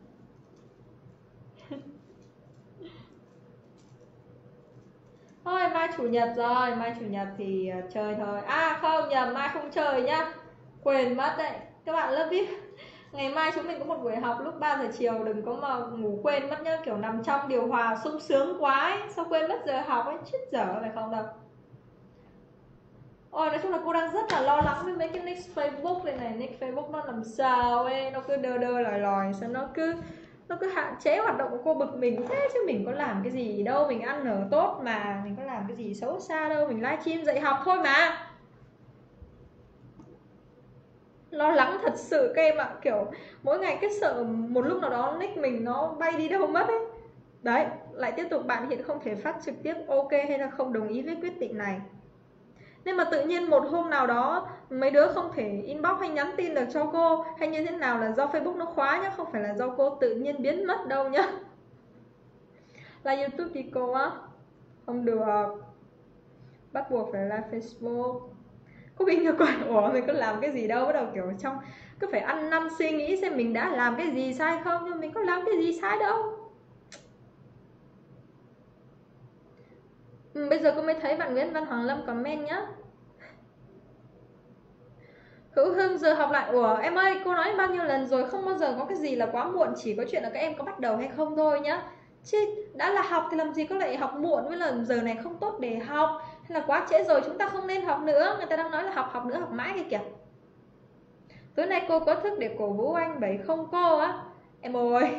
Thôi mai chủ nhật rồi, mai chủ nhật thì chơi thôi. À không, nhầm, mai không chơi nhá. Quên mất đấy. Các bạn lớp VIP Ngày mai chúng mình có một buổi học lúc 3 giờ chiều, đừng có mà ngủ quên mất nhá, kiểu nằm trong điều hòa sung sướng quá ấy, sao quên mất giờ học ấy, chết dở phải không đâu. Ôi nói chung là cô đang rất là lo lắng với mấy cái nick Facebook này này, nick Facebook nó làm sao ấy, nó cứ đơ đơ lòi lòi, sao nó cứ hạn chế hoạt động của cô, bực mình thế chứ mình có làm cái gì đâu, mình ăn ở tốt mà, mình có làm cái gì xấu xa đâu, mình livestream dạy học thôi mà. Lo lắng thật sự các em ạ, kiểu mỗi ngày cứ sợ một lúc nào đó nick mình nó bay đi đâu mất ấy. Đấy, lại tiếp tục bạn hiện không thể phát trực tiếp ok hay là không đồng ý với quyết định này. Nên mà tự nhiên một hôm nào đó mấy đứa không thể inbox hay nhắn tin được cho cô hay như thế nào là do Facebook nó khóa nhá, không phải là do cô tự nhiên biến mất đâu nhá. Là YouTube thì cô á, không được, bắt buộc phải là Facebook. Cô bị như quản ủa mình có làm cái gì đâu, bắt đầu kiểu trong cứ phải ăn năn suy nghĩ xem mình đã làm cái gì sai không, nhưng mình có làm cái gì sai đâu. Bây giờ cô mới thấy bạn Nguyễn Văn Hoàng Lâm comment nhá. Hữu Hưng giờ học lại. Ủa em ơi, cô nói bao nhiêu lần rồi, không bao giờ có cái gì là quá muộn, chỉ có chuyện là các em có bắt đầu hay không thôi nhá. Chứ đã là học thì làm gì có lại học muộn, với là giờ này không tốt để học, hay là quá trễ rồi chúng ta không nên học nữa. Người ta đang nói là học nữa, học mãi kia kìa. Tối nay cô có thức để cổ vũ anh 70 cô á. Em ơi,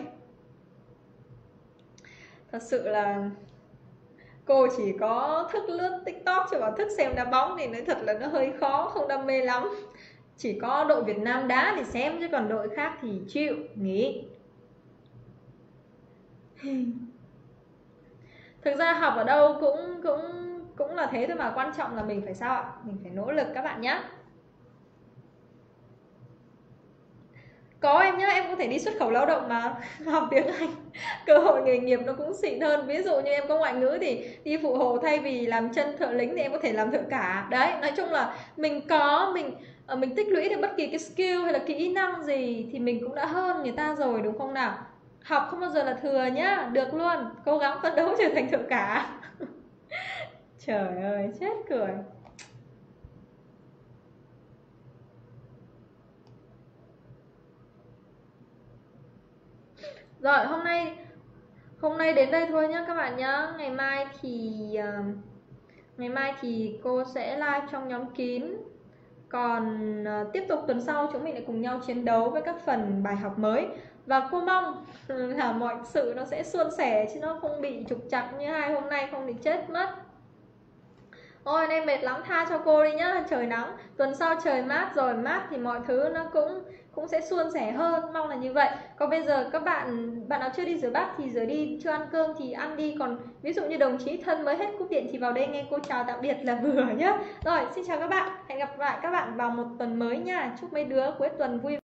thật sự là cô chỉ có thức lướt TikTok chứ bảo thức xem đá bóng thì nói thật là nó hơi khó, không đam mê lắm. Chỉ có đội Việt Nam đá thì xem, chứ còn đội khác thì chịu nghỉ. Thực ra học ở đâu cũng là thế thôi mà, quan trọng là mình phải sao ạ? Mình phải nỗ lực các bạn nhé. Có em nhá, em có thể đi xuất khẩu lao động mà học tiếng Anh, cơ hội nghề nghiệp nó cũng xịn hơn. Ví dụ như em có ngoại ngữ thì đi phụ hồ, thay vì làm chân thợ lính thì em có thể làm thợ cả. Đấy, nói chung là mình tích lũy được bất kỳ cái skill hay là kỹ năng gì thì mình cũng đã hơn người ta rồi, đúng không nào? Học không bao giờ là thừa nhá, được luôn, cố gắng phấn đấu trở thành thợ cả. Trời ơi, chết cười. Rồi, hôm nay đến đây thôi nhá các bạn nhá. Ngày mai thì cô sẽ live trong nhóm kín. Còn tiếp tục tuần sau chúng mình lại cùng nhau chiến đấu với các phần bài học mới. Và cô mong là mọi sự nó sẽ suôn sẻ chứ nó không bị trục trặc như hai hôm nay, không thì chết mất. Ôi nay mệt lắm, tha cho cô đi nhá, trời nắng. Tuần sau trời mát rồi, mát thì mọi thứ nó cũng sẽ suôn sẻ hơn, mong là như vậy. Còn bây giờ các bạn nào chưa đi rửa bát thì rửa đi, chưa ăn cơm thì ăn đi. Còn ví dụ như đồng chí thân mới hết cúp điện thì vào đây nghe cô chào tạm biệt là vừa nhá. Rồi, xin chào các bạn, hẹn gặp lại các bạn vào một tuần mới nha. Chúc mấy đứa cuối tuần vui vẻ.